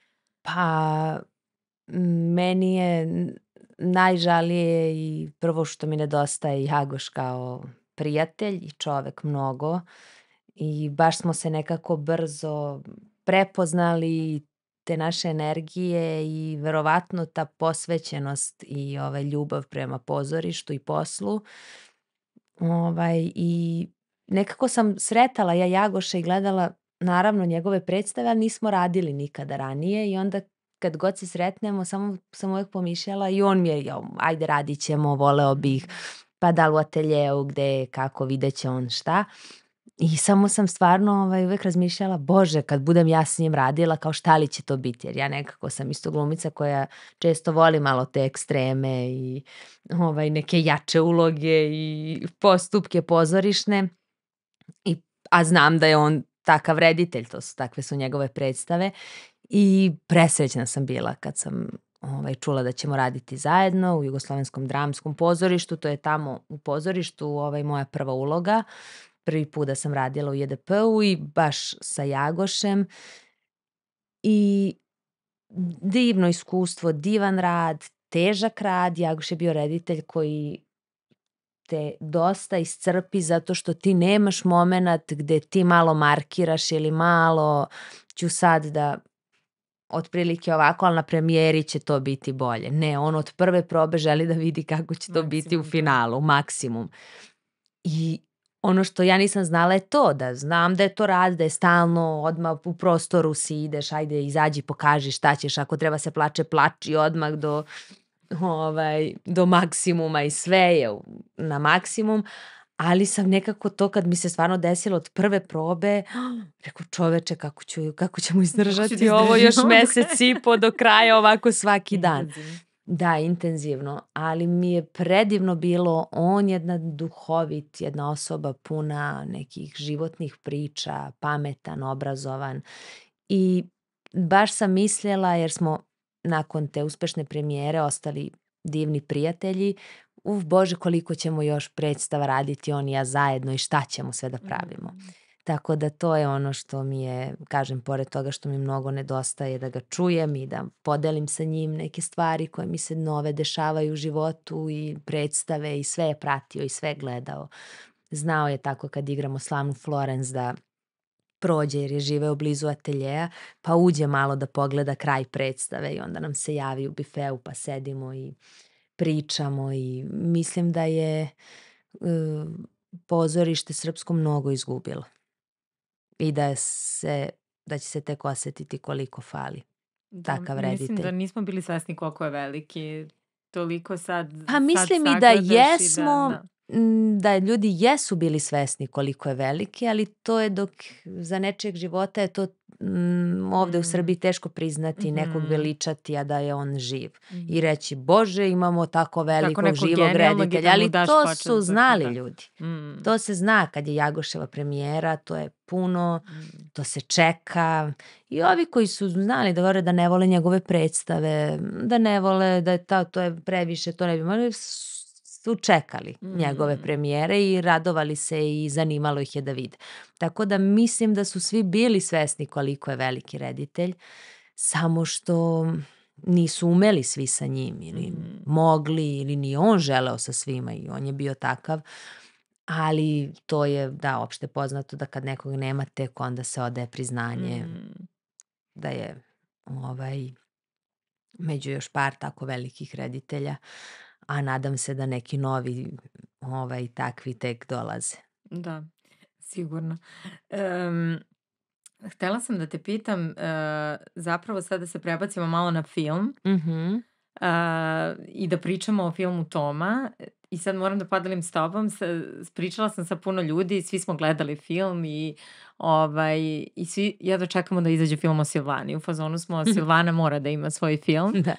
Pa, m, meni je n- najžalije i prvo što mi nedostaje Jagoš kao prijatelj i čovek mnogo i baš smo se nekako brzo prepoznali te naše energije i verovatno ta posvećenost i ovaj ljubav prema pozorištu i poslu. Ovaj, i nekako sam sretala ja Jagoša i gledala naravno njegove predstave, ali nismo radili nikada ranije i onda kad god se sretnemo samo sam uvek pomišljala i on mi je, "Jao, ajde radit ćemo, voleo bih, pa da li u ateljeu, gde, kako, vidjet će on šta." I samo sam stvarno ovaj, uvek razmišljala, bože, kad budem ja s njim radila, kao šta li će to biti, jer ja nekako sam isto glumica koja često voli malo te ekstreme i ovaj, neke jače uloge i postupke pozorišne, i, a znam da je on takav reditelj, to su, takve su njegove predstave i presrećna sam bila kad sam ovaj, čula da ćemo raditi zajedno u Jugoslovenskom dramskom pozorištu, to je tamo u pozorištu ovaj, moja prva uloga. Prvi put da sam radila u J D P-u i baš sa Jagošem i divno iskustvo, divan rad, težak rad. Jagoš je bio reditelj koji te dosta iscrpi zato što ti nemaš moment gde ti malo markiraš ili malo ću sad da otprilike ovako, ali na premijeri će to biti bolje. Ne, on od prve probe želi da vidi kako će to biti u Maksimum, da. finalu, maksimum. I ono što ja nisam znala je to, da znam da je to rad, da je stalno odmah u prostoru si ideš, ajde izađi, pokaži šta ćeš, ako treba se plače, plači odmah do, ovaj, do maksimuma i sve je u- na maksimum, ali sam nekako to kad mi se stvarno desilo od prve probe, rekao čoveče kako, ću, kako ćemo izdržati da ovo izdržimo još do mesec i po do kraja ovako svaki dan. Intenzivno. Da, intenzivno, ali mi je predivno bilo, on jedna duhovit, jedna osoba puna nekih životnih priča, pametan, obrazovan i baš sam mislila, jer smo nakon te uspešne premijere ostali divni prijatelji, uf Bože koliko ćemo još predstava raditi on i ja zajedno i šta ćemo sve da pravimo. Mm. Tako da to je ono što mi je, kažem, pored toga što mi mnogo nedostaje da ga čujem i da podelim sa njim neke stvari koje mi se nove dešavaju u životu i predstave i sve je pratio i sve je gledao. Znao je tako kad igramo slavnu Florence da prođe jer je živeo blizu ateljeja, pa uđe malo da pogleda kraj predstave i onda nam se javi u bifeu pa sedimo i pričamo i mislim da je uh, pozorište srpsko mnogo izgubilo. i da se da će se tek osetiti koliko fali Da, takav mislim da reditelj. nismo bili svesni koliko je veliki. Toliko sad, Pa sad mislim i da sagledaš i da, jesmo, da. m, da ljudi jesu bili svesni koliko je veliki, ali to je dok za nečijeg života je to mm, ovde u Mm. Srbiji teško priznati, nekog Mhm. veličati, a da je on živ. Mhm. I reći, Bože, imamo tako velikog nekog živog genijalnog i reditelja, da mu ali daš to počast su za- znali da. ljudi. Mm. To se zna kad je Jagoševa premijera, to je puno, Mm. to se čeka. I ovi koji su znali da govore da ne vole njegove predstave, da ne vole, da je ta, to je previše, to ne bi mogli, su čekali njegove Mm. premijere i radovali se i zanimalo ih je da vide. Tako da mislim da su svi bili svesni koliko je veliki reditelj, samo što nisu umeli svi sa njim ili Mm. mogli ili ni on želeo sa svima i on je bio takav. Ali to je, da, opšte poznato da kad nekog nema, tek onda se odaje priznanje Mm. da je ovaj, među još par tako velikih reditelja, a nadam se da neki novi ovaj, takvi tek dolaze. Da, sigurno. Em, htela sam da te pitam, e, zapravo sad da se prebacimo malo na film Mhm. a, i da pričamo o filmu Toma. I sad moram da podelim s tobom, sa, pričala sam sa puno ljudi, svi smo gledali film i, ovaj, i svi jedva čekamo da izađe film o Silvani. U fazonu smo, Silvana mora da ima svoj film. Da.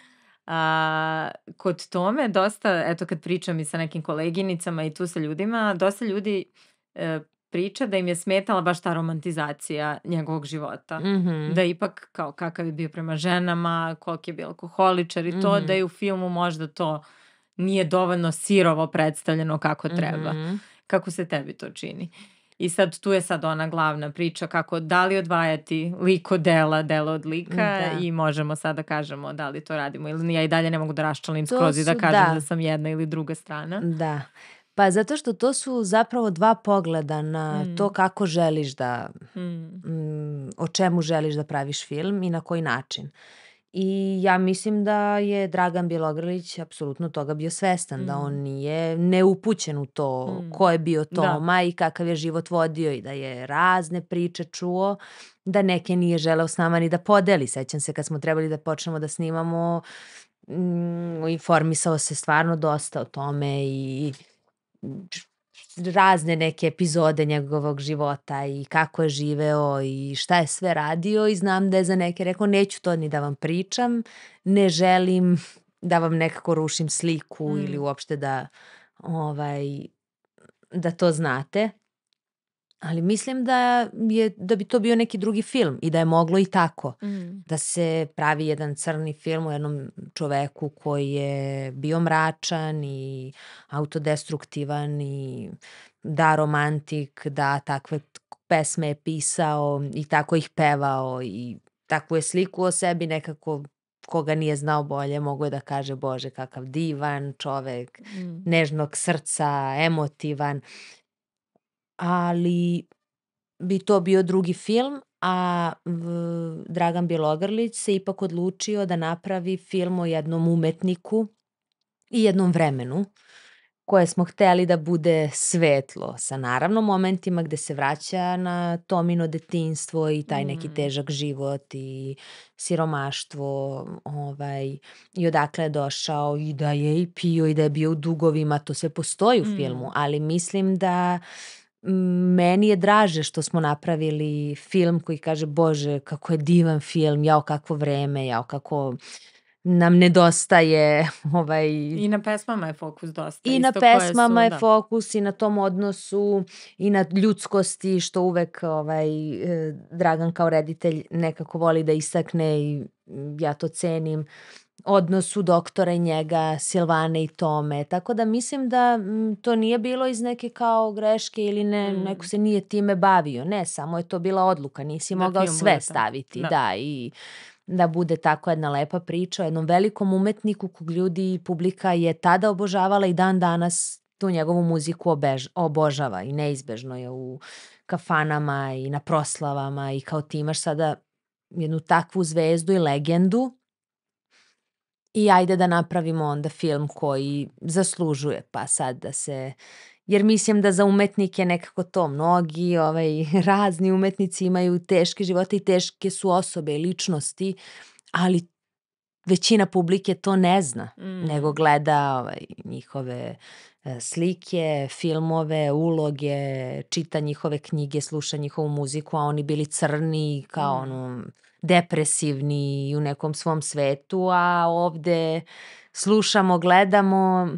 A, kod Tome dosta, eto kad pričam i sa nekim koleginicama i tu sa ljudima, dosta ljudi e, priča da im je smetala baš ta romantizacija njegovog života. Mhm. Da ipak kao kakav je bio prema ženama, koliko je bio alkoholičar i to, Mhm. da je u filmu možda to nije dovoljno sirovo predstavljeno kako treba. Mhm. Kako se tebi to čini? I sad tu je sad ona glavna priča kako da li odvajati lik od dela, delo od lika Da. i možemo sad da kažemo da li to radimo ili ja i dalje ne mogu da raščlanim To skroz i da su- kažem da. da. sam jedna ili druga strana. Da. Pa zato što to su zapravo dva pogleda na Mm. to kako želiš da, Mm. mm, o čemu želiš da praviš film i na koji način. I ja mislim da je Dragan Bjelogrlić apsolutno toga bio svestan, da on Mm. nije neupućen u to Mm. ko je bio Da. Toma i kakav je život vodio i da je razne priče čuo, da neke nije želeo s nama ni da podeli. Sećam se kad smo trebali da počnemo da snimamo, mm, informisao se stvarno dosta o tome i razne neke epizode njegovog života i kako je živeo i šta je sve radio i znam da je za neke rekao neću to ni da vam pričam, ne želim da vam nekako rušim sliku Mm. ili uopšte da ovaj, da to znate. Ali mislim da je da bi to bio neki drugi film i da je moglo i tako. Mm. Da se pravi jedan crni film o jednom čoveku koji je bio mračan i autodestruktivan i da romantik, da takve t- pesme je pisao i tako ih pevao i takvu je sliku o sebi nekako koga nije znao bolje mogo je da kaže Bože kakav divan čovek, Mm. nežnog srca, emotivan, ali bi to bio drugi film, a v- Dragan Bjelogrlić se ipak odlučio da napravi film o jednom umetniku i jednom vremenu koje smo hteli da bude svetlo, sa naravno momentima gde se vraća na Tomino detinjstvo i taj neki Mm. težak život i siromaštvo, ovaj, i odakle je došao i da je i pio i da je bio u dugovima, to sve postoji u Mm. filmu, ali mislim da mm, meni je draže što smo napravili film koji kaže Bože kako je divan film, jao kakvo vreme, jao kako nam nedostaje ovaj, I na pesmama je fokus dosta. i na isto koje su, pesmama je da. fokus i na tom odnosu i na ljudskosti što uvek ovaj, e, Dragan kao reditelj nekako voli da istakne i mm, ja to cenim. Odnosu doktora i njega, Silvane i Tome. Tako da mislim da mm, to nije bilo iz neke kao greške ili ne, Mm. neko se nije time bavio. Ne, samo je to bila odluka. Nisi Da mogao film sve bude tako. staviti. Da. Da, i da bude tako jedna lepa priča o jednom velikom umetniku kog ljudi i publika je tada obožavala i dan danas tu njegovu muziku obež, obožava i neizbežno je u kafanama i na proslavama i kao ti imaš sada jednu takvu zvezdu i legendu i ajde da napravimo onda film koji zaslužuje, pa sad da se jer mislim da za umetnike nekako to mnogi ovaj, razni umetnici imaju teške živote i teške su osobe i ličnosti, ali većina publike to ne zna, nego Mm. gleda ovaj, njihove e, slike, filmove, uloge, čita njihove knjige, sluša njihovu muziku, a oni bili crni, kao Mm. ono, depresivni i u nekom svom svetu, a ovde slušamo, gledamo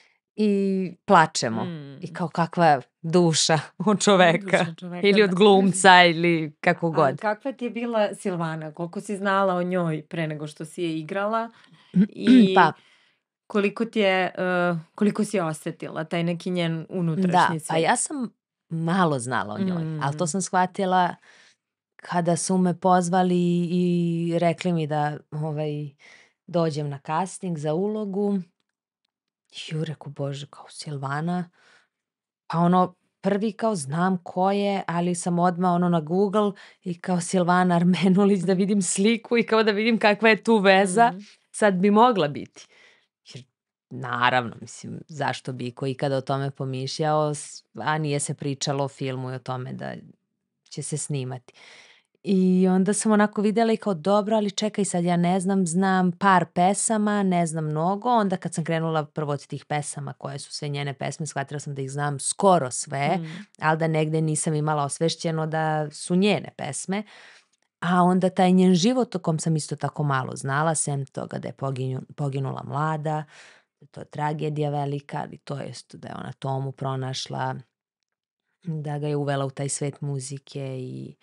i plačemo. I Mm. kao kakva duša od čoveka Duša čoveka, ili od da. glumca ili kako A god. kakva ti je bila Silvana? Koliko si znala o njoj pre nego što si je igrala i Pa, koliko ti je, uh, koliko si je osetila taj neki njen da, unutrašnji pa ja svet? sam malo znala o njoj, ali to Mm. sam shvatila kada su me pozvali i rekli mi da ovaj, dođem na casting za ulogu. Ju, reku, bože, kao Silvana. Pa ono, prvi kao znam ko je, ali sam odmah ono na Google i kao Silvana Armenulić da vidim sliku i kao da vidim kakva je tu veza. Mm. Sad bi mogla biti. Jer naravno, mislim, zašto bi ko ikada o tome pomišljao, s- a nije se pričalo o filmu i o tome da će se snimati. I onda sam onako videla i kao dobro, ali čekaj sad, ja ne znam, znam par pesama, ne znam mnogo. Onda kad sam krenula prvo od tih pesama, koje su sve njene pesme, shvatila sam da ih znam skoro sve, Mm. ali da negde nisam imala osvešćeno da su njene pesme. A onda taj njen život o kom sam isto tako malo znala, sem toga da je poginju, poginula mlada, da je to tragedija velika, ali to je isto da je ona Tomu pronašla, da ga je uvela u taj svet muzike i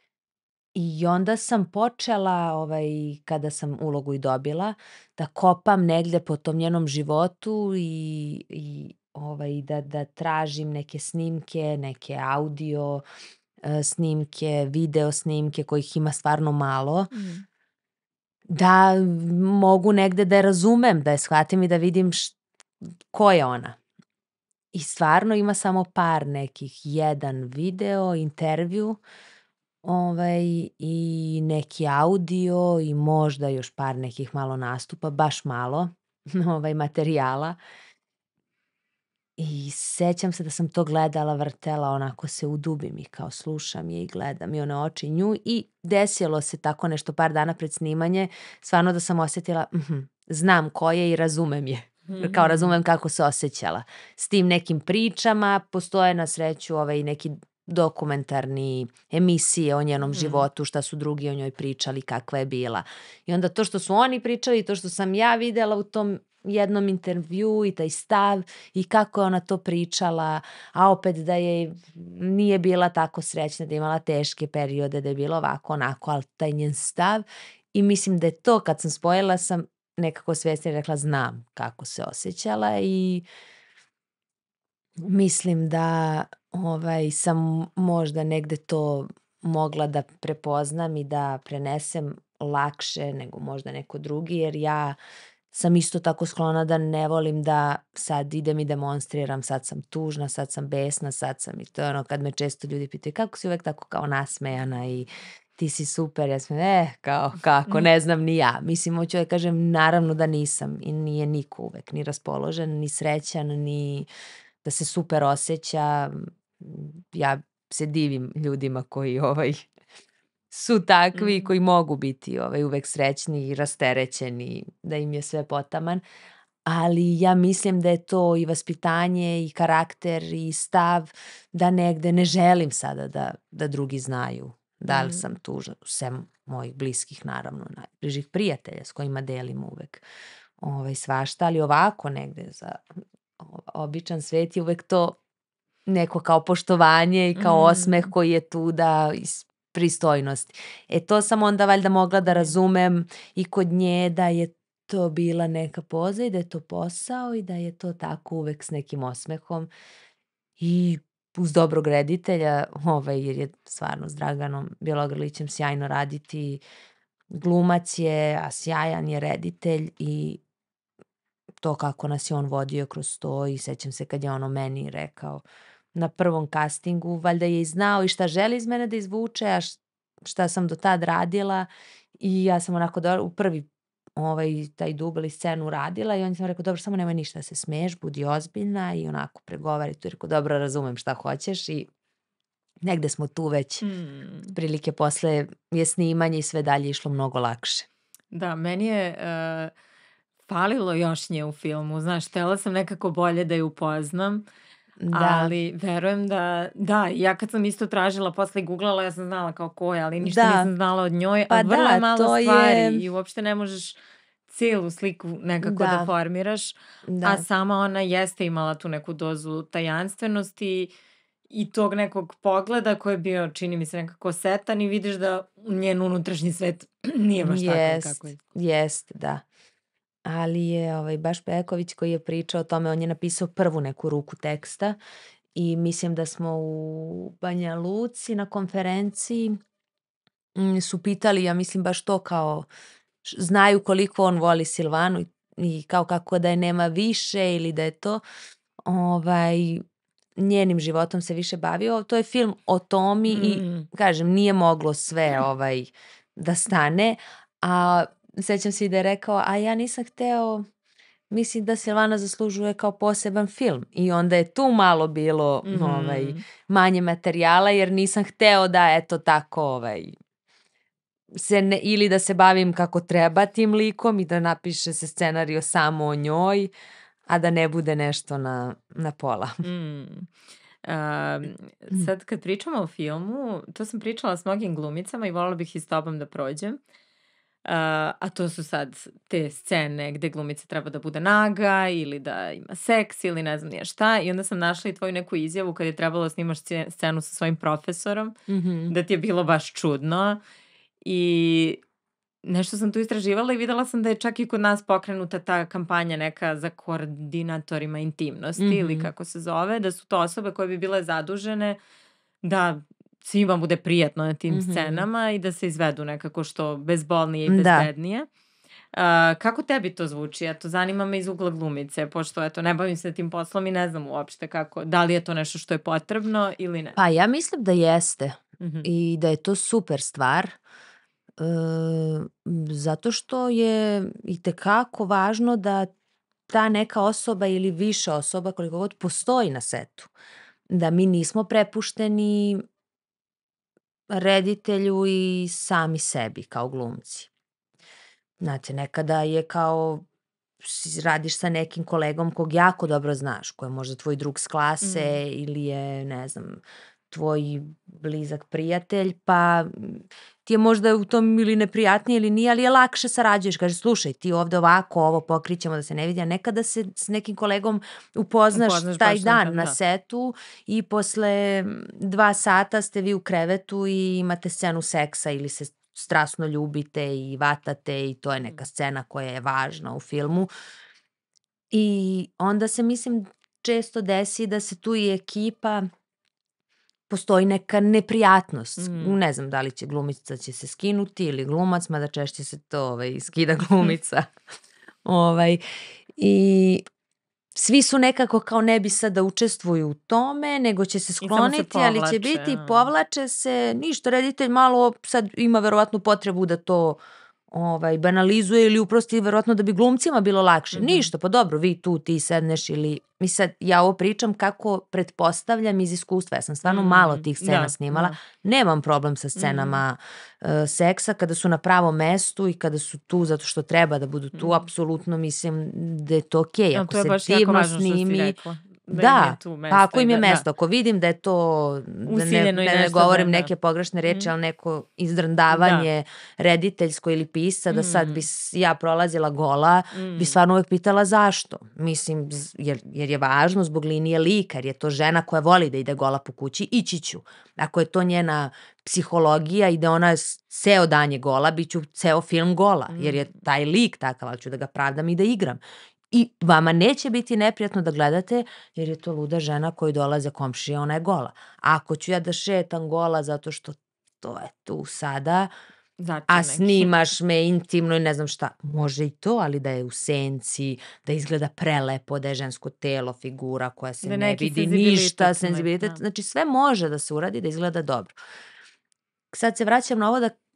I onda sam počela, ovaj, kada sam ulogu i dobila, da kopam negde po tom njenom životu i, i ovaj, da, da tražim neke snimke, neke audio e, snimke, video snimke kojih ima stvarno malo, Mm. da mogu negde da je razumem, da je shvatim i da vidim š, ko je ona. I stvarno ima samo par nekih, jedan video, intervju, ovaj, i neki audio i možda još par nekih malo nastupa, baš malo, ovaj, materijala. I sećam se da sam to gledala, vrtela, onako se udubim i kao slušam je i gledam i one oči nju i desilo se tako nešto par dana pred snimanje, stvarno da sam osetila, mhm, znam ko je i razumem je. Kao razumem Mhm. kako se osjećala. S tim nekim pričama postoje na sreću ovaj neki dokumentarni emisije o njenom Mm. životu, šta su drugi o njoj pričali, kakva je bila. I onda to što su oni pričali i to što sam ja videla u tom jednom intervju i taj stav i kako je ona to pričala, a opet da je nije bila tako srećna, da je imala teške periode, da je bilo ovako, onako, ali taj njen stav i mislim da je to kad sam spojila sam nekako svjesnije rekla znam kako se osjećala i mislim da ovaj, sam možda negde to mogla da prepoznam i da prenesem lakše nego možda neko drugi, jer ja sam isto tako sklona da ne volim da sad idem i demonstriram, sad sam tužna, sad sam besna, sad sam i to je ono kad me često ljudi pitaju kako si uvek tako kao nasmejana i ti si super, ja sam, eh, kao, kako, ne znam ni ja. Mislim, hoću da kažem, naravno da nisam i nije niko uvek ni raspoložen, ni srećan, ni da se super osjeća. Ja se divim ljudima koji ovaj, su takvi, Mm. koji mogu biti ovaj, uvek srećni i rasterećeni, da im je sve potaman. Ali ja mislim da je to i vaspitanje i karakter i stav da negde ne želim sada da, da drugi znaju da li sam Mm. tužna, sem mojih bliskih, naravno, najbližih prijatelja s kojima delim uvek ovaj, svašta, ali ovako negde za o- običan svet je uvek to neko kao poštovanje i kao osmeh Mm. koji je tu da iz pristojnosti. E to sam onda valjda mogla da Ok. razumem i kod nje da je to bila neka poza i da je to posao i da je to tako uvek s nekim osmehom i uz dobrog reditelja, ovaj, jer je stvarno s Draganom Bjelogrlićem sjajno raditi. Glumac je, a sjajan je reditelj i to kako nas je on vodio kroz to i sećam se kad je ono meni rekao na prvom castingu, valjda je i znao i šta želi iz mene da izvuče, a š- šta sam do tad radila i ja sam onako do, u prvi ovaj, taj dub ili scenu radila i on je samo rekao, dobro, samo nemoj ništa da se smeješ, budi ozbiljna i onako pregovari. Tu je rekao, dobro, razumem šta hoćeš i negde smo tu već Mm. prilike posle je snimanje i sve dalje išlo mnogo lakše. Da, meni je uh, falilo još nje u filmu, znaš, htela sam nekako bolje da je upoznam, Da, ali verujem da, da, ja kad sam isto tražila, posle googlala, ja sam znala kao ko je, ali ništa Da. nisam znala od njoj, Pa a vrlo je da, malo to stvari je- i uopšte ne možeš cijelu sliku nekako da, Da. formiraš, da. a sama ona jeste imala tu neku dozu tajanstvenosti i tog nekog pogleda koji je bio, čini mi se, nekako setan i vidiš da njen unutrašnji svet nije baš takav Jest, kako je. jest, da. Ali je ovaj, baš Peković koji je pričao o tome, on je napisao prvu neku ruku teksta i mislim da smo u Banja Luci na konferenciji mm, su pitali, ja mislim baš to kao š- znaju koliko on voli Silvanu i- i kao kako da je nema više ili da je to ovaj, njenim životom se više bavio. To je film o Tomi i Mm. kažem, nije moglo sve ovaj da stane, a sećam se i da je rekao, a ja nisam hteo, mislim da Silvana zaslužuje kao poseban film i onda je tu malo bilo Mhm. ovaj, manje materijala jer nisam hteo da eto tako ovaj, se ne, ili da se bavim kako treba tim likom i da napiše se scenario samo o njoj, a da ne bude nešto na, na pola. Mm. Um, sad kad pričamo o filmu, to sam pričala s mnogim glumicama i voljela bih i s tobom da prođem. Uh, a to su sad te scene gde glumica treba da bude naga ili da ima seks ili ne znam nije šta i onda sam našla i tvoju neku izjavu kad je trebalo da snimaš sce- scenu sa svojim profesorom, Mhm. da ti je bilo baš čudno i nešto sam tu istraživala i videla sam da je čak i kod nas pokrenuta ta kampanja neka za koordinatorima intimnosti ili Mhm. kako se zove, da su to osobe koje bi bile zadužene da svima bude prijatno na tim Mhm. scenama i da se izvedu nekako što bezbolnije i Da. bezbednije. A, kako tebi to zvuči? Eto, zanima me iz ugla glumice, pošto eto, ne bavim se tim poslom i ne znam uopšte kako, da li je to nešto što je potrebno ili ne. Pa ja mislim da jeste Mhm. i da je to super stvar. E, zato što je itekako važno da ta neka osoba ili više osoba koliko god postoji na setu. Da mi nismo prepušteni reditelju i sami sebi kao glumci. Znate, nekada je kao si- radiš sa nekim kolegom kog jako dobro znaš, ko je možda tvoj drug s klase ili je, ne znam, tvoj blizak prijatelj, pa mm, ti je možda u tom ili neprijatnije ili nije, ali je lakše sarađuješ. Kaže, slušaj, ti ovde ovako, ovo pokrićemo da se ne vidi, a nekada se s nekim kolegom upoznaš, Upoznaš taj baš na dan dan, na da. setu i posle mm, dva sata ste vi u krevetu i imate scenu seksa ili se strasno ljubite i vatate i to je neka scena koja je važna u filmu. I onda se, mislim, često desi da se tu i ekipa postoji neka neprijatnost. Mm. Ne znam da li će glumica će se skinuti ili glumac, mada češće se to ovaj, skida glumica. ovaj, I svi su nekako kao ne bi sad da učestvuju u tome, nego će se samo se skloniti, ali će povlače, biti, a. povlače se, ništa, reditelj malo sad ima verovatno potrebu da to ovaj, banalizuje ili uprosti verovatno da bi glumcima bilo lakše. Mhm. Ništa, pa dobro, vi tu, ti sedneš ili... Mi sad, ja ovo pričam kako pretpostavljam iz iskustva. Ja sam stvarno Mm, malo tih scena da, snimala. da. Nemam problem sa scenama e, seksa kada su na pravom mestu i kada su tu zato što treba da budu tu. Mhm. Apsolutno mislim da je to okej. No, Ako to je se baš jako divno važno što si snimi... rekla. Da, im Da, je tu pa mesta ako i im je da, mesto, da. ako vidim da je to, da ne, Usiljeno i da ne nešto, govorim da, da. neke pogrešne reči, Mm. ali neko izdrndavanje rediteljsko ili pisca, da sad bi Mm. s- ja prolazila gola, bi Mm. stvarno uvek pitala zašto. Mislim, z- jer, jer je važno zbog linije lika, jer je to žena koja voli da ide gola po kući, ići ću. Ako je to njena psihologija i da ona s- ceo dan je gola, bit ću ceo film gola, jer je taj lik takav, ali ću da ga pravdam i da igram. I vama neće biti neprijatno da gledate, jer je to luda žena koju dolaze komšije, ona je gola. A ako ću ja da šetam gola zato što to je tu sada, Začin a neki. snimaš me intimno i ne znam šta, može i to, ali da je u senci, da izgleda prelepo, da je žensko telo, figura koja se Da ne neki vidi senzibilitet ništa, neki, senzibilitet, da. znači sve može da se uradi da izgleda dobro. Sad se vraćam na ovo da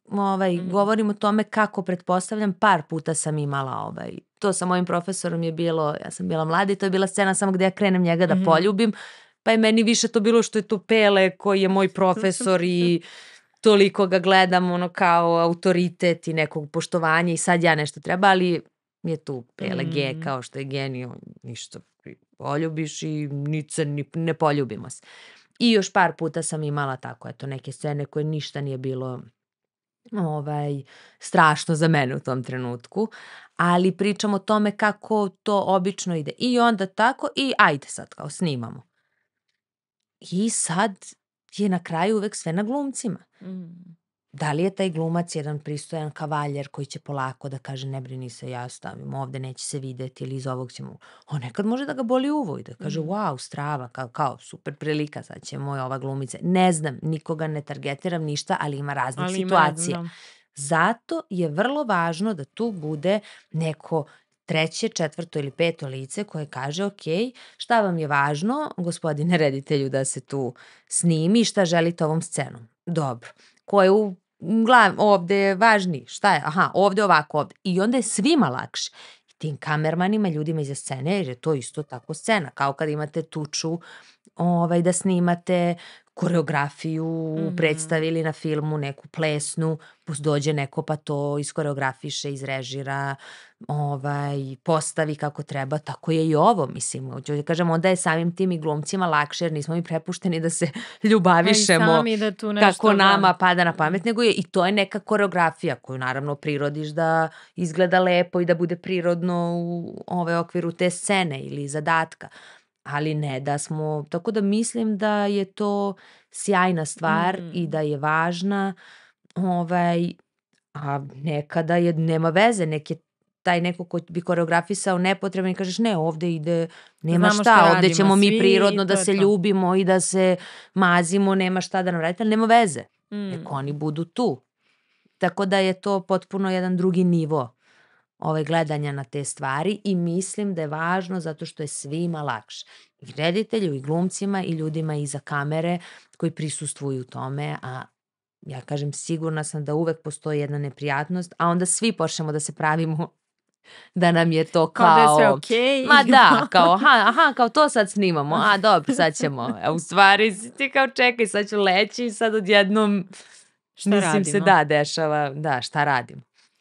ovaj, Mhm. govorim o tome kako pretpostavljam, par puta sam imala ovaj, to sa mojim profesorom je bilo, ja sam bila mlada i to je bila scena samo gde ja krenem njega da Mhm. poljubim, pa je meni više to bilo što je to Pele koji je moj profesor i toliko ga gledam ono kao autoritet i nekog poštovanja i sad ja nešto treba, ali je tu Pele G Mm. kao što je genij, on ništa poljubiš i nic se ni, ne poljubimo se. I još par puta sam imala tako, eto, neke scene koje ništa nije bilo ovaj, strašno za mene u tom trenutku, ali pričam o tome kako to obično ide. I onda tako i ajde sad kao snimamo. I sad je na kraju uvek sve na glumcima. Mm. Da li je taj glumac jedan pristojan kavaljer koji će polako da kaže ne brini se, ja stavim ovde, neće se videti ili iz ovog ćemo... On nekad može da ga boli uvo i da kaže Mhm. wow, strava, kao, kao super prilika, sad će moja ova glumica. Ne znam, nikoga ne targetiram ništa, ali ima raznih Ali ima, ne znam, situacija. da. Zato je vrlo važno da tu bude neko treće, četvrto ili peto lice koje kaže ok, šta vam je važno, gospodine reditelju, da se tu snimi, šta želite ovom scenom. Dobro. Ko je u glav, ovde je važniji, šta je, aha, ovde ovako, ovde. I onda je svima lakše. I tim kamermanima, ljudima iza scene, jer je to isto tako scena, kao kad imate tuču ovaj, da snimate koreografiju u Mhm. predstavi ili na filmu, neku plesnu, dođe neko pa to iskoreografiše, izrežira, ovaj, postavi kako treba, tako je i ovo, mislim, hoću da kažem, onda je samim tim i glumcima lakše, jer nismo mi prepušteni da se Pa i ljubavišemo sami da tu nešto, kako nama da. pada na pamet, nego je i to je neka koreografija koju naravno prirodiš da izgleda lepo i da bude prirodno u ovaj okviru te scene ili zadatka. Ali ne da smo, tako da mislim da je to sjajna stvar i Mhm. da je važna, ovaj, a nekada je, nema veze, nek je taj neko ko bi koreografisao nepotrebno i kažeš ne, ovde ide, nema Znamo šta šta, ovde radimo ćemo mi svi prirodno i da to je se to. ljubimo i da se mazimo, nema šta da nam radite, ali nema veze, nek Mm. oni budu tu. Tako da je to potpuno jedan drugi nivo ovaj, gledanja na te stvari i mislim da je važno zato što je svima lakše. I reditelju, i glumcima, i ljudima iza kamere koji prisustvuju tome, a ja kažem sigurna sam da uvek postoji jedna neprijatnost, a onda svi počnemo da se pravimo da nam je to Kao da je sve kao, okej. ma da, kao aha, aha, kao to sad snimamo, a dobro, sad ćemo, a u stvari si ti kao čekaj, sad ću leći i sad odjednom, Šta mislim se radimo? da, dešava, da, šta radimo.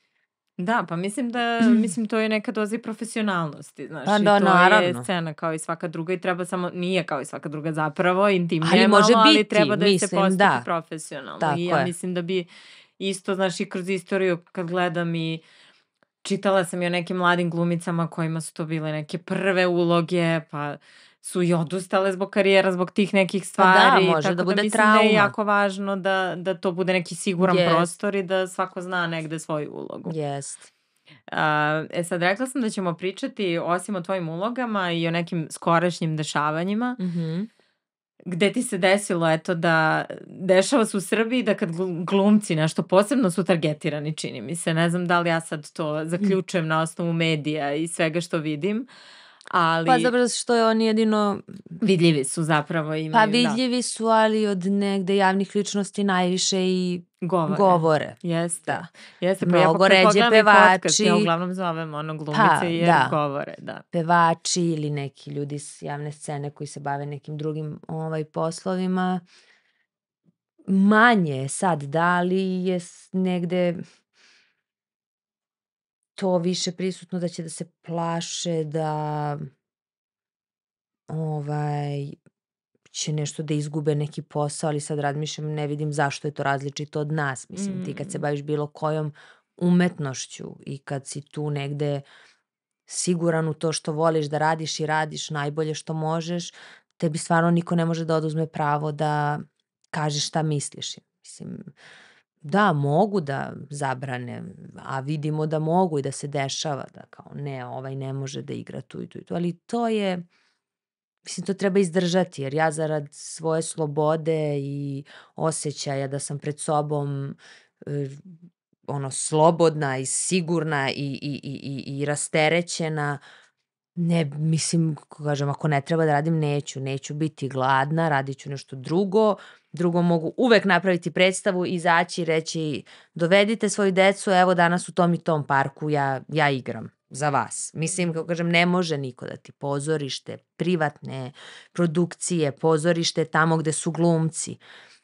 Da, pa mislim da, mislim to je neka doza i profesionalnosti, znaš, Pa i da, to je naravno. scena kao i svaka druga i treba samo, nije kao i svaka druga zapravo, intimnije Ali je može malo, ali biti, treba da je se mislim, postupi da. profesionalno. I Tako ja je. mislim da bi isto, znaš, i kroz istoriju kad gledam i čitala sam i o nekim mladim glumicama kojima su to bile neke prve uloge, pa su i odustale zbog karijera, zbog tih nekih Pa da, stvari, može tako da da bude mislim da je trauma. jako važno da, da to bude neki siguran Jest, prostor i da svako zna negde svoju ulogu. jest. A, e sad, rekla sam da ćemo pričati osim o tvojim ulogama i o nekim skorašnjim dešavanjima, Mhm. gde ti se desilo, eto, da dešava se u Srbiji da kad glu- glumci nešto posebno su targetirani, čini mi se. Ne znam da li ja sad to zaključujem na osnovu medija i svega što vidim, ali Pa zapravo što je oni jedino, vidljivi su zapravo, imaju, pa da, vidljivi su, ali od negde javnih ličnosti najviše i govore. govore. Jeste, Da. jeste, pa ja Mnogo kad ređe pogledam i podcast, ja pevači, uglavnom zovem ono glumice pa jer da, govore, da. pevači ili neki ljudi s javne scene koji se bave nekim drugim ovaj, poslovima. Manje je sad, da li je s- negde to više prisutno da će da se plaše da ovaj, će nešto da izgube neki posao, ali sad razmišljam, ne vidim zašto je to različito od nas. Mislim, ti kad se Mm. baviš bilo kojom umetnošću i kad si tu negde siguran u to što voliš da radiš i radiš najbolje što možeš, tebi stvarno niko ne može da oduzme pravo da kažeš šta misliš. Mislim, da, mogu da zabrane, a vidimo da mogu i da se dešava da kao ne, ovaj ne može da igra tu i tu i tu, ali to je, mislim, to treba izdržati, jer ja zarad svoje slobode i osjećaja da sam pred sobom e, ono slobodna i sigurna i, i, i, i, i rasterećena, Ne, mislim, kako kažem, ako ne treba da radim, neću. Neću biti gladna, radit ću nešto drugo. Drugo, mogu uvek napraviti predstavu, izaći i reći dovedite svoju decu, evo danas u tom i tom parku ja, ja igram za vas. Mislim, kako kažem, ne može niko da ti pozorište, privatne produkcije, pozorište tamo gde su glumci.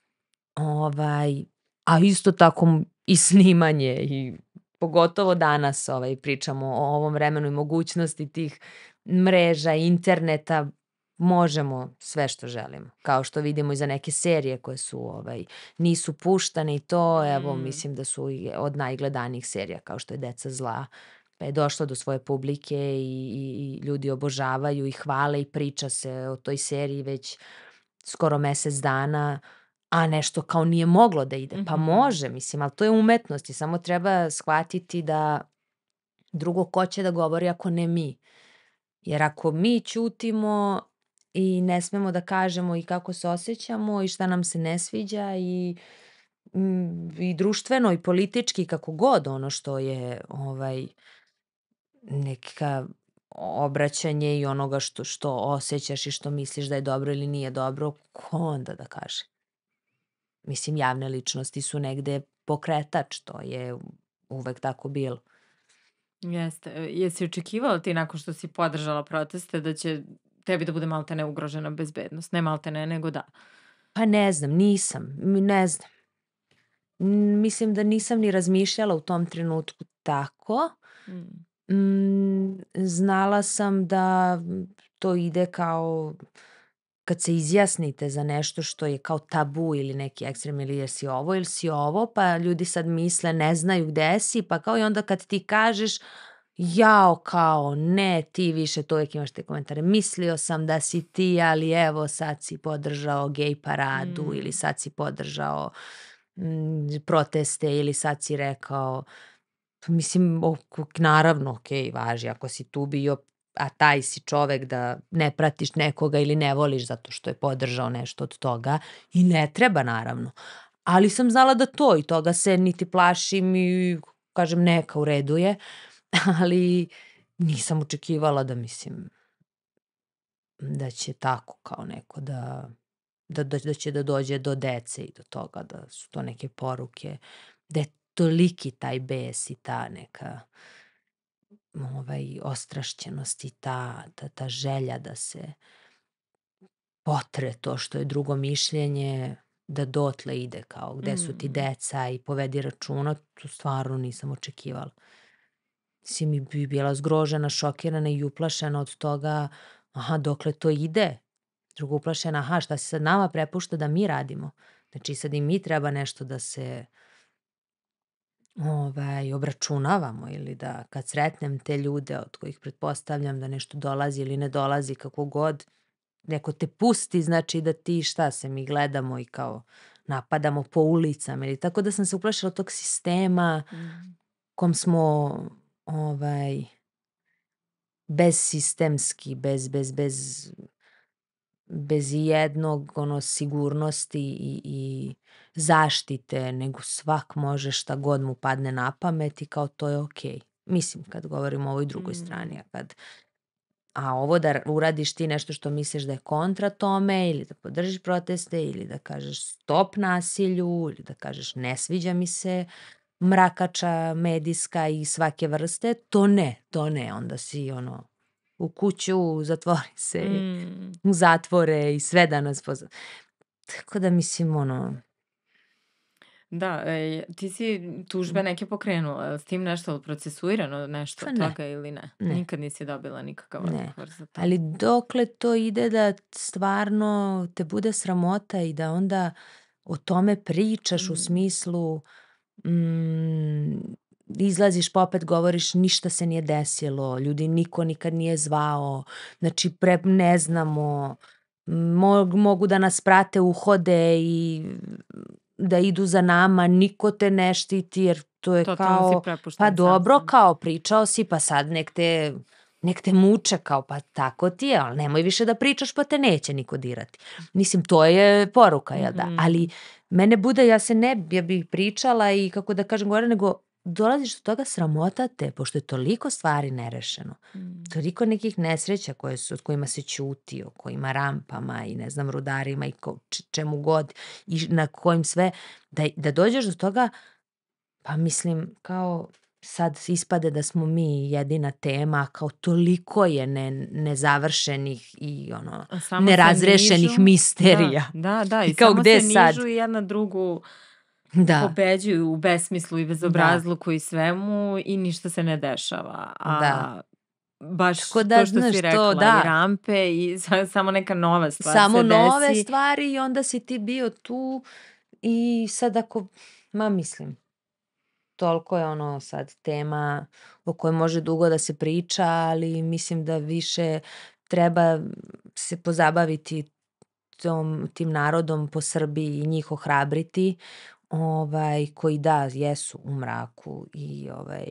Ovaj, a isto tako i snimanje i pogotovo danas ovaj, pričamo o ovom vremenu i mogućnosti tih mreža, interneta, možemo sve što želimo. Kao što vidimo i za neke serije koje su ovaj, nisu puštane i to, evo, Mm. mislim da su i od najgledanijih serija kao što je Deca zla, pa je došla do svoje publike i, i, i ljudi obožavaju i hvale i priča se o toj seriji već skoro mesec dana, a nešto kao nije moglo da ide. Pa Mhm. može, mislim, ali to je umetnost i samo treba shvatiti da drugo ko će da govori ako ne mi. Jer ako mi ćutimo i ne smemo da kažemo i kako se osjećamo i šta nam se ne sviđa i, mm, i društveno i politički kako god ono što je ovaj, neka obraćanje i onoga što, što osjećaš i što misliš da je dobro ili nije dobro, ko onda da kaže? Mislim, javne ličnosti su negde pokretač, to je uvek tako bilo. Jeste. E, Jesi očekivala ti nakon što si podržala proteste da će tebi da bude maltene ugrožena bezbednost? Ne maltene, nego da. Pa ne znam, nisam, m- ne znam. M, Mislim da nisam ni razmišljala u tom trenutku tako. Mm. Mm, Znala sam da to ide kao kad se izjasnite za nešto što je kao tabu ili neki ekstrem ili jesi ovo ili si ovo, pa ljudi sad misle ne znaju gde si, pa kao i onda kad ti kažeš jao kao ne ti više, to uvijek imaš te komentare, mislio sam da si ti, ali evo sad si podržao gej paradu Mm. ili sad si podržao mm, proteste ili sad si rekao, pa mislim, ok, naravno, okej, važi, ako si tu bio, a taj si čovek da ne pratiš nekoga ili ne voliš zato što je podržao nešto od toga i ne treba, naravno. Ali sam znala da to i toga se niti plašim i kažem neka u redu je, ali nisam očekivala da mislim da će tako kao neko da, da, da, da će da dođe do dece i do toga da su to neke poruke, da je toliki taj bes i ta neka ovaj, ostrašćenost i ta, ta, ta želja da se potre to što je drugo mišljenje, da dotle ide kao gde su ti Mm. deca i povedi računa, to stvarno nisam očekivala. Si mi bi bila zgrožena, šokirana i uplašena od toga, aha, dokle to ide? Drugo uplašena, aha, šta se sad nama prepušta da mi radimo? Znači sad i mi treba nešto da se ovaj, obračunavamo ili da kad sretnem te ljude od kojih pretpostavljam da nešto dolazi ili ne dolazi, kako god, neko te pusti, znači da ti šta se mi gledamo i kao napadamo po ulicama ili tako da sam se uplašila tog sistema Mm. kom smo ovaj, bezsistemski, bez, bez, bez, bez jednog ono, sigurnosti i, i zaštite, nego svak može šta god mu padne na pamet i kao to je okej. Mislim, kad govorimo o ovoj drugoj strani, Mm. a kad a ovo da r- uradiš ti nešto što misliš da je kontra tome ili da podržiš proteste ili da kažeš stop nasilju ili da kažeš ne sviđa mi se mrakača medijska i svake vrste, to ne, to ne, onda si ono u kuću, zatvori se, Mm. u zatvore i sve da nas poza... Tako da mislim ono, Da, e, ti si tužbe neke pokrenula. Je li s tim nešto procesuirano, nešto pa od ne, toga ili ne? ne, Nikad nisi dobila nikakav ne. odgovor za to. Ali dokle to ide da stvarno te bude sramota i da onda o tome pričaš u Mm. smislu mm, izlaziš pa opet govoriš ništa se nije desilo, ljudi niko nikad nije zvao, znači pre, ne znamo, mo, mogu da nas prate, uhode i da idu za nama, niko te ne štiti jer to je Totalno si kao, prepušten pa sam dobro, sebi. kao pričao si pa sad nek te, nek te muče kao pa tako ti je, ali nemoj više da pričaš pa te neće niko dirati. Mislim, to je poruka, jel da? Mhm. Ali mene bude, ja se ne, ja bih pričala i kako da kažem gore, nego dolaziš do toga sramota te, pošto je toliko stvari nerešeno. Mm. Toliko nekih nesreća koje su, od kojima se ćuti, o kojima rampama i ne znam, rudarima i ko, č- čemu god i na kojim sve, da, da dođeš do toga, pa mislim kao sad ispade da smo mi jedina tema, kao toliko je ne, nezavršenih i ono, A samo se nerazrešenih nižu. Da, misterija. da, da. I I kao samo gde se sad? nižu i jedna drugu Da, pobeđuju u besmislu i da, bezobrazluku i svemu i ništa se ne dešava. A da. baš Tako da, to što znaš, si to, rekla, i da, rampe i sa- samo neka nova stvar samo se nove desi. stvari i onda si ti bio tu i sad ako, ma mislim, toliko je ono sad tema o kojoj može dugo da se priča, ali mislim da više treba se pozabaviti tom, tim narodom po Srbiji i njih ohrabriti, ovaj, koji da, jesu u mraku i ovaj,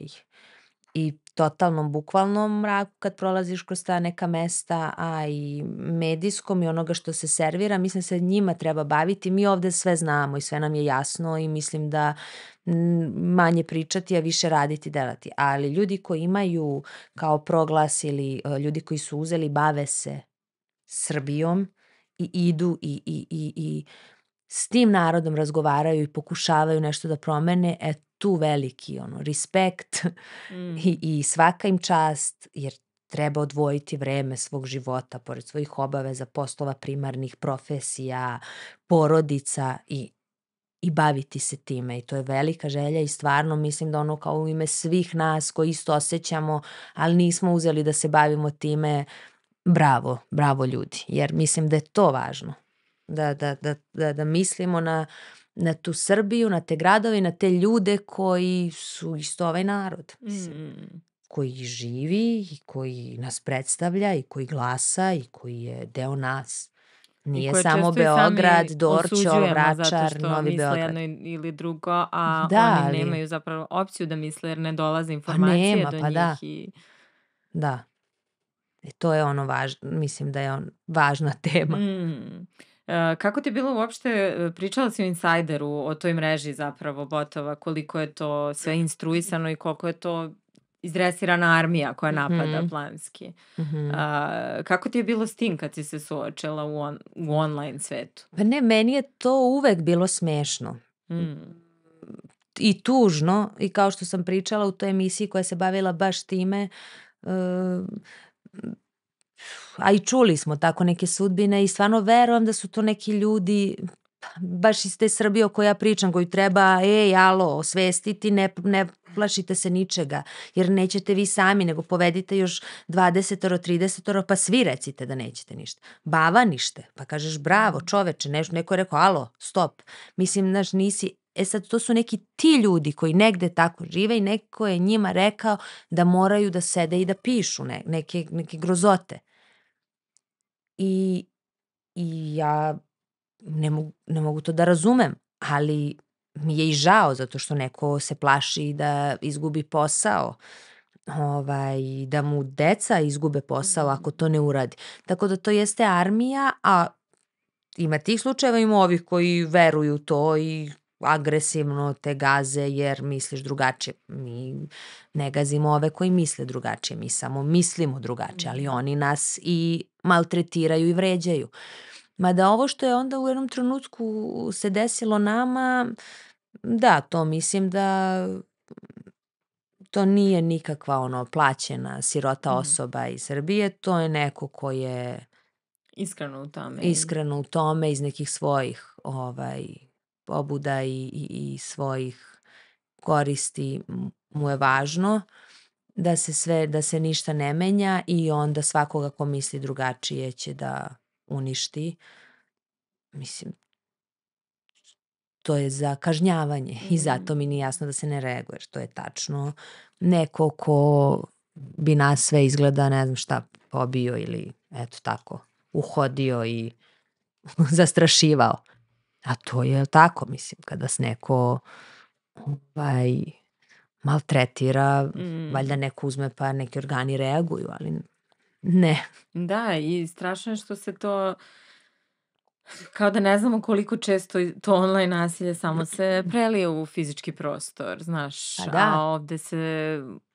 i totalnom bukvalnom mraku kad prolaziš kroz ta neka mesta, a i medijskom i onoga što se servira, mislim se njima treba baviti. Mi ovde sve znamo i sve nam je jasno i mislim da m, manje pričati, a više raditi, delati. Ali ljudi koji imaju kao proglas ili e, ljudi koji su uzeli, bave se Srbijom i idu i, i, i, i s tim narodom razgovaraju i pokušavaju nešto da promene, e tu veliki ono, respekt Mm. i, i svaka im čast, jer treba odvojiti vreme svog života, pored svojih obaveza, poslova primarnih, profesija, porodica i, i baviti se time. I to je velika želja i stvarno mislim da ono kao u ime svih nas koji isto osjećamo, ali nismo uzeli da se bavimo time, bravo, bravo ljudi, jer mislim da je to važno. Da, da, da, da, da mislimo na, na tu Srbiju, na te gradove i na te ljude koji su isto ovaj narod. Mislim, Mm. koji živi i koji nas predstavlja i koji glasa i koji je deo nas. I Nije koje samo često i Beograd, sami Dorćol, osuđujemo zato Vračar, što Novi misle Beograd. jedno ili drugo, a Da, oni ali nemaju zapravo opciju da misle jer ne dolaze pa informacije nema, do pa da, njih i da. I to je ono važno, mislim da je on važna tema. Mm. E, kako ti je bilo uopšte, e, pričala si o Insajderu, o toj mreži zapravo botova, koliko je to sve instruisano i koliko je to izdresirana armija koja napada Mhm, planski. mhm. A, kako ti je bilo s tim kad si se suočila u, on, u online svetu? Pa ne, meni je to uvek bilo smešno. Mm. I tužno, i kao što sam pričala u toj emisiji koja se bavila baš time, e, a i čuli smo tako neke sudbine i stvarno verujem da su to neki ljudi baš iz te Srbije o kojoj ja pričam, koju treba, ej, alo, osvestiti, ne, ne plašite se ničega, jer nećete vi sami, nego povedite još dvadesetoro, tridesetoro, pa svi recite da nećete ništa. Bava nište, pa kažeš bravo čoveče, neš, neko je rekao, alo, stop, mislim, znaš, nisi, e sad to su neki ti ljudi koji negde tako žive i neko je njima rekao da moraju da sede i da pišu ne, neke, neke grozote. I, i ja ne mogu, ne mogu to da razumem, ali mi je i žao zato što neko se plaši da izgubi posao, ovaj, da mu deca izgube posao ako to ne uradi. Tako da to jeste armija, a ima tih slučajeva, ima ovih koji veruju to i agresivno te gaze jer misliš drugačije. Mi ne gazimo ove koji misle drugačije, mi samo mislimo drugačije, ali oni nas i maltretiraju i vređaju. Mada ovo što je onda u jednom trenutku se desilo nama, da, to mislim da to nije nikakva ono plaćena sirota Mhm. osoba iz Srbije, to je neko ko je Iskreno u tome. iskreno u tome iz nekih svojih ovaj, pobuda i, i, i svojih koristi m- mu je važno da se sve, da se ništa ne menja i onda svakoga ko misli drugačije će da uništi. Mislim, to je za kažnjavanje i zato mi nije jasno da se ne reaguje, jer to je tačno neko ko bi nas sve izgleda, ne znam šta, pobio ili eto tako, uhodio i zastrašivao. A to je tako, mislim, kada se neko ovaj, maltretira, Mm. valjda neko uzme pa neki organi reaguju, ali ne. Da, i strašno je što se to Kao da ne znamo koliko često to online nasilje samo se prelije u fizički prostor, znaš, Pa a da. ovde se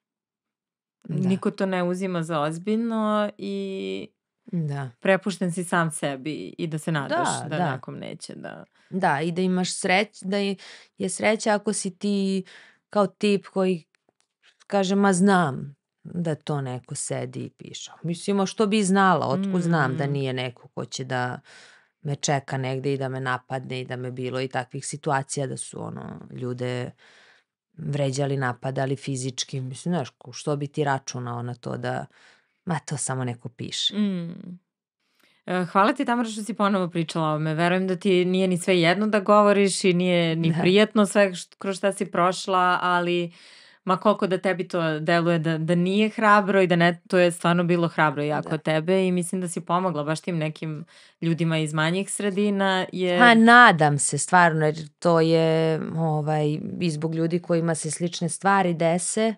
Da. niko to ne uzima za ozbiljno i Da. prepušten si sam sebi i da se nadaš Da, da da. nekom neće da... Da, i da imaš sreć, da je, je sreća ako si ti kao tip koji kaže, ma znam da to neko sedi i piše. Mislim, a što bi znala, otkud znam da Mm. nije neko ko će da me čeka negde i da me napadne i da me bilo i takvih situacija da su ono ljude vređali, napadali fizički. Mislim, znaš, ko- što bi ti računao na to da, ma to samo neko piše. Mm. E, Hvala ti, Tamara, što si ponovo pričala o ovome. Verujem da ti nije ni sve jedno da govoriš i nije ni Da. prijetno sve št- kroz šta si prošla, ali ma koliko da tebi to deluje da, da nije hrabro i da ne, to je stvarno bilo hrabro jako Da. od tebe i mislim da si pomogla baš tim nekim ljudima iz manjih sredina. Jer... Ha, nadam se, stvarno, jer to je ovaj, i zbog ljudi kojima se slične stvari dese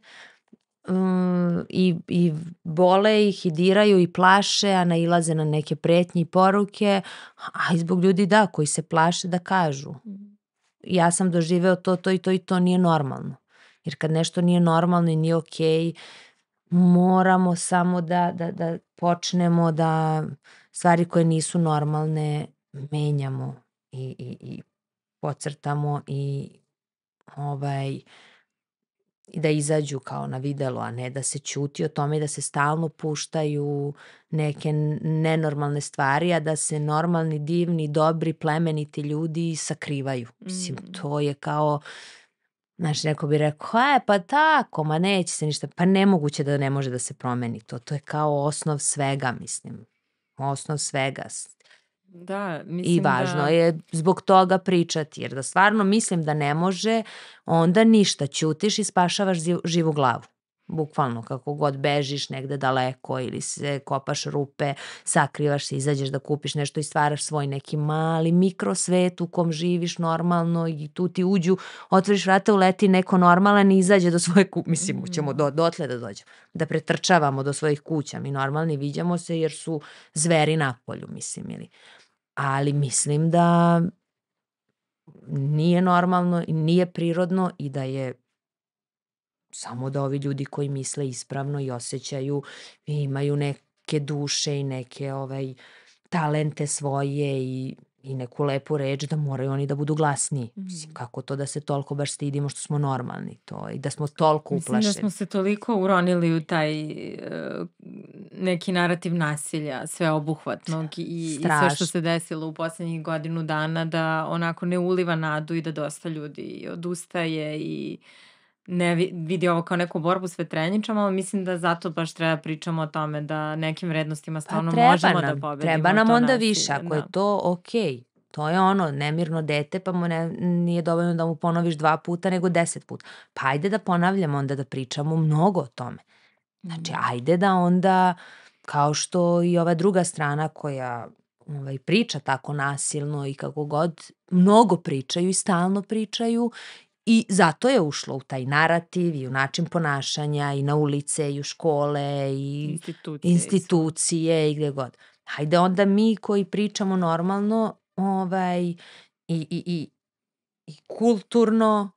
um, i, i bole ih i diraju i plaše, a nailaze na neke pretnje i poruke, a i zbog ljudi da, koji se plaše da kažu. Ja sam doživeo to, to i to i to nije normalno. Jer kad nešto nije normalno i nije okej, moramo samo da, da, da počnemo da stvari koje nisu normalne menjamo i, i, i pocrtamo i ovaj i da izađu kao na videlo, a ne da se ćuti o tome i da se stalno puštaju neke n- nenormalne stvari, a da se normalni, divni, dobri, plemeniti ljudi sakrivaju. Mislim, Mm. to je kao, znaš, neko bi rekao, e, pa tako, ma neće se ništa, pa nemoguće da ne može da se promeni to. To je kao osnov svega, mislim. Osnov svega. S- Da, I mislim važno da... je zbog toga pričati, jer da stvarno mislim da ne može, onda ništa, ćutiš i spašavaš zi- živu glavu. Bukvalno, kako god bežiš negde daleko ili se kopaš rupe, sakrivaš se, izađeš da kupiš nešto i stvaraš svoj neki mali mikrosvet u kom živiš normalno i tu ti uđu, otvoriš vrata, uleti neko normalan i izađe do svoje kuće. Mislim, ćemo do, dotle da dođemo, da pretrčavamo do svojih kuća. Mi normalni viđamo se jer su zveri napolju, mislim, ili... Ali mislim da nije normalno i nije prirodno i da je samo da ovi ljudi koji misle ispravno i osjećaju i imaju neke duše i neke ovaj, talente svoje i, i neku lepu reč, da moraju oni da budu glasniji. Mislim, kako to da se toliko baš stidimo što smo normalni to i da smo toliko Mislim da uplašeni. smo se toliko uronili u taj uh, neki narativ nasilja, sveobuhvatnog i, i sve što Strašno. se desilo u poslednjih godinu dana da onako ne uliva nadu i da dosta ljudi odustaje i ne vi- vidi ovo kao neku borbu s vetrenjačama, ali mislim da zato baš treba pričamo o tome da nekim vrednostima Pa stvarno treba možemo da nam, pobedimo treba nam to onda nasilje. više, ako je Da. to okej. To je ono, nemirno dete, pa mu ne, nije dovoljno da mu ponoviš dva puta, nego deset puta. Pa ajde da ponavljamo onda, da pričamo mnogo o tome. Znači, Mm. ajde da onda, kao što i ova druga strana koja ovaj, priča tako nasilno i kako god, mnogo pričaju i stalno pričaju i zato je ušlo u taj narativ i u način ponašanja i na ulice i u škole i Institucije i sve. institucije i gde god. Hajde onda mi koji pričamo normalno ovaj, i, i, i, i kulturno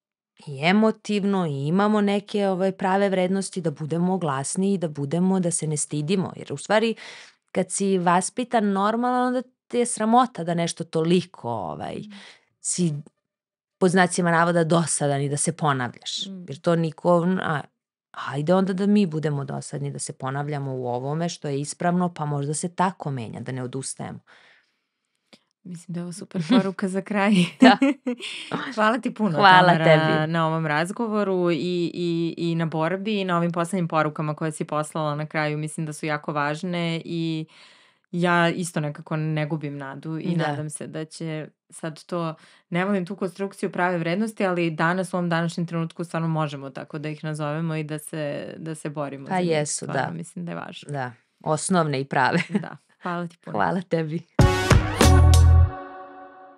i emotivno i imamo neke ovaj, prave vrednosti da budemo glasni i da budemo, da se ne stidimo. Jer u stvari kad si vaspitan normalno, onda ti je sramota da nešto toliko ovaj, si pod znacima navoda dosadan i da se ponavljaš. Mm. Jer to niko, a, hajde onda da mi budemo dosadni, da se ponavljamo u ovome što je ispravno, pa možda se tako menja, da ne odustajemo. Mislim da je ovo super poruka za kraj. Da. Hvala ti puno, Hvala Tamara, tebi. na ovom razgovoru i, i, i na borbi i na ovim poslednjim porukama koje si poslala na kraju. Mislim da su jako važne i ja isto nekako ne gubim nadu i Da. nadam se da će sad to, ne volim tu konstrukciju prave vrednosti, ali danas u ovom današnjem trenutku stvarno možemo tako da ih nazovemo i da se, da se borimo Pa za njih. jesu, Stvarno da. mislim da je važno. Da. Osnovne i prave. Da. Hvala ti puno. Hvala tebi.